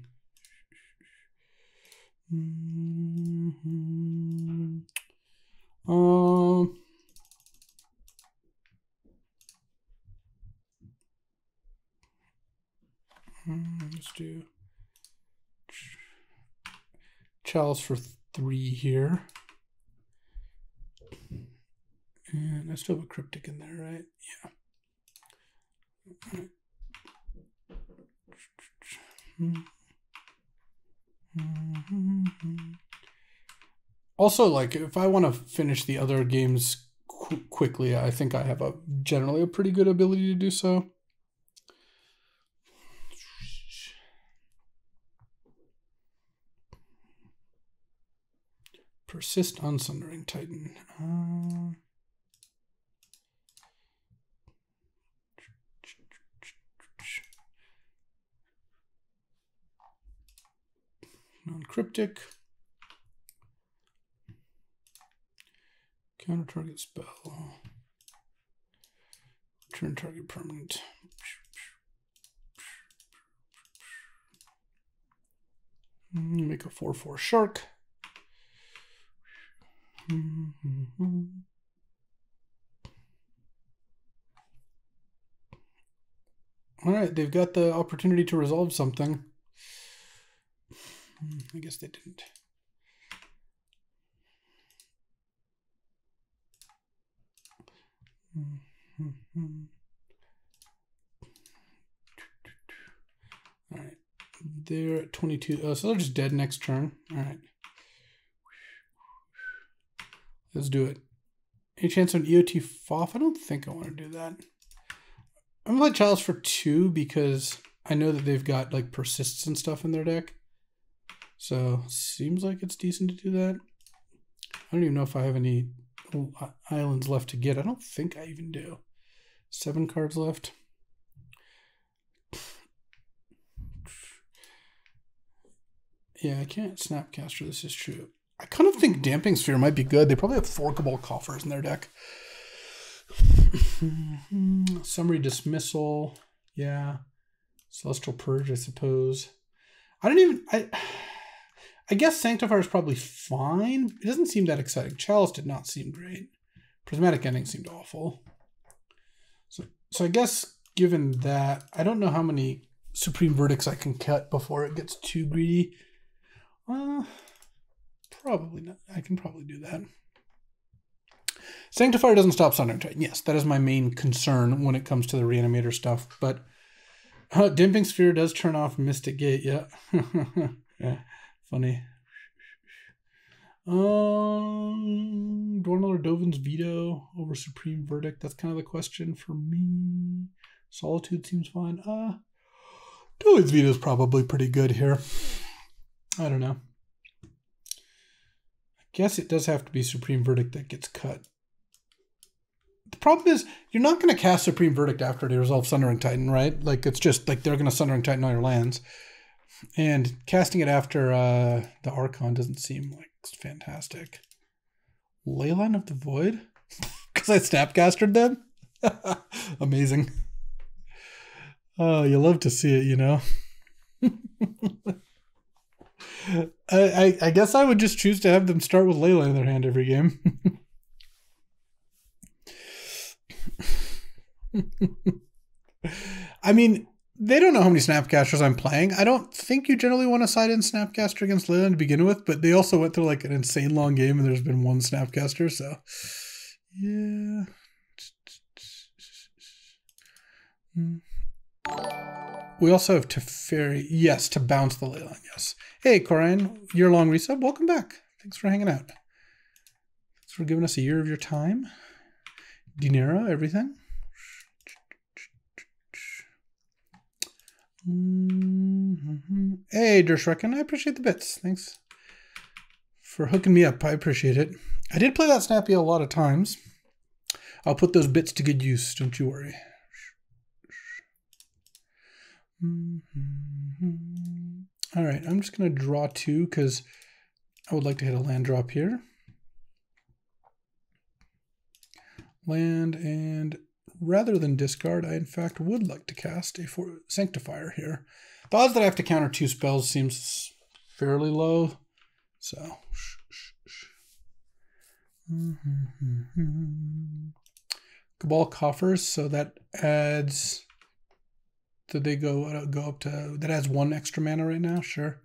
Mm-hmm. Um, let's do Chalice for three here. And I still have a Cryptic in there, right? Yeah. All right. Also, like, if I want to finish the other games qu quickly, I think I have a generally a pretty good ability to do so. Persist on Sundering Titan. Uh... Non-cryptic. Counter target spell. Return target permanent. Make a four four shark. All right, they've got the opportunity to resolve something. I guess they didn't. All right, they're at twenty-two. Oh, so they're just dead next turn. All right, let's do it. Any chance of an E O T F O F? I don't think I want to do that. I'm going to play Chalice for two because I know that they've got like persists and stuff in their deck. So seems like it's decent to do that. I don't even know if I have any islands left to get. I don't think I even do. Seven cards left. Yeah, I can't Snapcaster. This is true. I kind of think Damping Sphere might be good. They probably have four Cabal Coffers in their deck. Summary Dismissal. Yeah. Celestial Purge, I suppose. I don't even... I I guess Sanctifier is probably fine. It doesn't seem that exciting. Chalice did not seem great. Prismatic Ending seemed awful. So, so I guess given that, I don't know how many Supreme Verdicts I can cut before it gets too greedy. Uh, probably not. I can probably do that. Sanctifier doesn't stop Sundering Titan. Yes, that is my main concern when it comes to the Reanimator stuff. But uh, Damping Sphere does turn off Mystic Gate. Yeah. Yeah. Funny. Um, Dornell or Dovin's Veto over Supreme Verdict. That's kind of the question for me. Solitude seems fine. Uh, Dovin's Veto is probably pretty good here. I don't know. I guess it does have to be Supreme Verdict that gets cut. The problem is you're not going to cast Supreme Verdict after they resolve Sundering Titan, right? Like it's just like they're going to Sundering Titan all your lands. And casting it after uh, the Archon doesn't seem like fantastic. Leyline of the Void? Because I Snapcastered them? Amazing. Oh, you love to see it, you know? I, I, I guess I would just choose to have them start with Leyline in their hand every game. I mean... They don't know how many Snapcasters I'm playing. I don't think you generally want to side in Snapcaster against Leyline to begin with, but they also went through like an insane long game and there's been one Snapcaster, so yeah. We also have Teferi, yes, to bounce the Leyline, yes. Hey, Corian, year-long resub, welcome back. Thanks for hanging out. Thanks for giving us a year of your time. Dinero, everything. Mm-hmm. Hey, Dershrecken, I appreciate the bits. Thanks for hooking me up. I appreciate it. I did play that Snappy a lot of times. I'll put those bits to good use. Don't you worry. Mm-hmm. All right, I'm just going to draw two because I would like to hit a land drop here. Land and... Rather than discard, I in fact would like to cast a for Sanctifier here. The odds that I have to counter two spells seems fairly low. So, mm-hmm. Cabal Coffers, so that adds... Did they go uh, go up to... That adds one extra mana right now? Sure.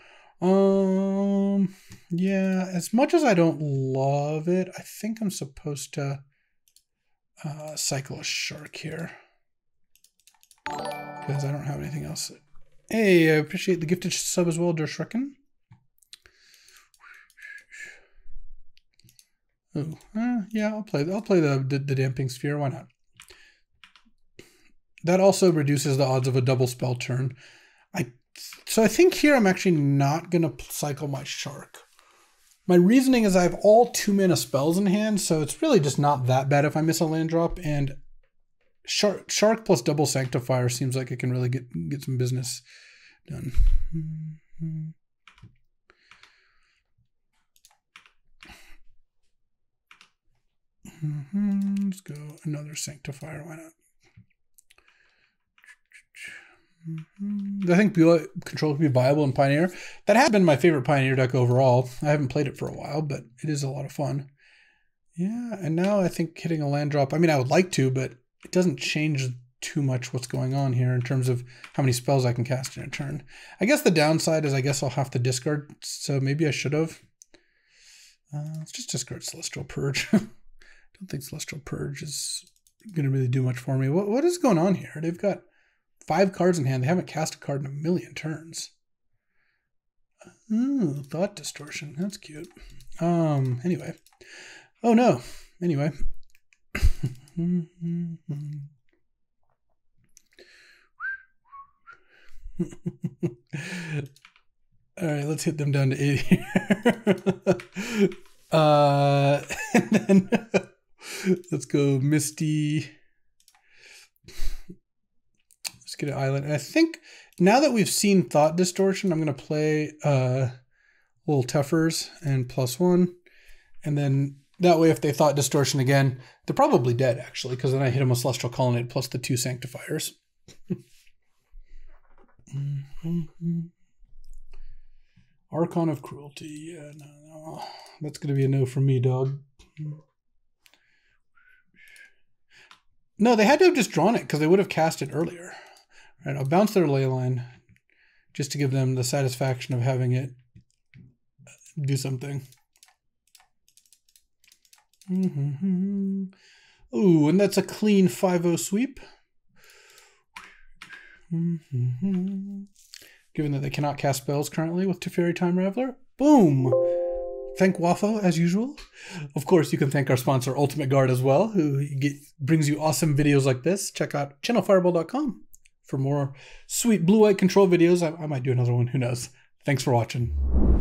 Um, yeah, as much as I don't love it, I think I'm supposed to... Uh, cycle a shark here because I don't have anything else. Hey, I appreciate the gifted sub as well, Dershrecken. Oh, uh, yeah, I'll play. I'll play the, the the Damping Sphere. Why not? That also reduces the odds of a double spell turn. I so I think here I'm actually not gonna cycle my shark. My reasoning is I have all two mana spells in hand, so it's really just not that bad if I miss a land drop, and Shark, Shark plus double Sanctifier seems like it can really get, get some business done. Mm-hmm. Mm-hmm. Let's go another Sanctifier, why not? Mm-hmm. I think Control could be viable in Pioneer. That has been my favorite Pioneer deck overall. I haven't played it for a while, but it is a lot of fun. Yeah, and now I think hitting a land drop, I mean, I would like to, but it doesn't change too much what's going on here in terms of how many spells I can cast in a turn. I guess the downside is I guess I'll have to discard, so maybe I should have. Uh, let's just discard Celestial Purge. I don't think Celestial Purge is going to really do much for me. What What is going on here? They've got five cards in hand. They haven't cast a card in a million turns. Ooh, Thought Distortion. That's cute. Um. Anyway. Oh no. Anyway. All right, let's hit them down to eighty. uh, and then let's go Misty. Let's get an island. And I think now that we've seen Thought Distortion, I'm going to play uh, little Tuffers and plus one. And then that way, if they Thought Distortion again, they're probably dead, actually, because then I hit them with Celestial Colonnade plus the two Sanctifiers. Mm-hmm. Archon of Cruelty. Yeah, no, no. That's going to be a no for me, dog. No, they had to have just drawn it because they would have cast it earlier. All right, I'll bounce their Leyline just to give them the satisfaction of having it do something. Mm-hmm. Ooh, and that's a clean five oh sweep. Mm-hmm. Given that they cannot cast spells currently with Teferi Time Raveler. Boom! Thank Waffo, as usual. Of course, you can thank our sponsor, Ultimate Guard, as well, who get, brings you awesome videos like this. Check out channel fireball dot com for more sweet blue-white control videos. I, I might do another one, who knows. Thanks for watching.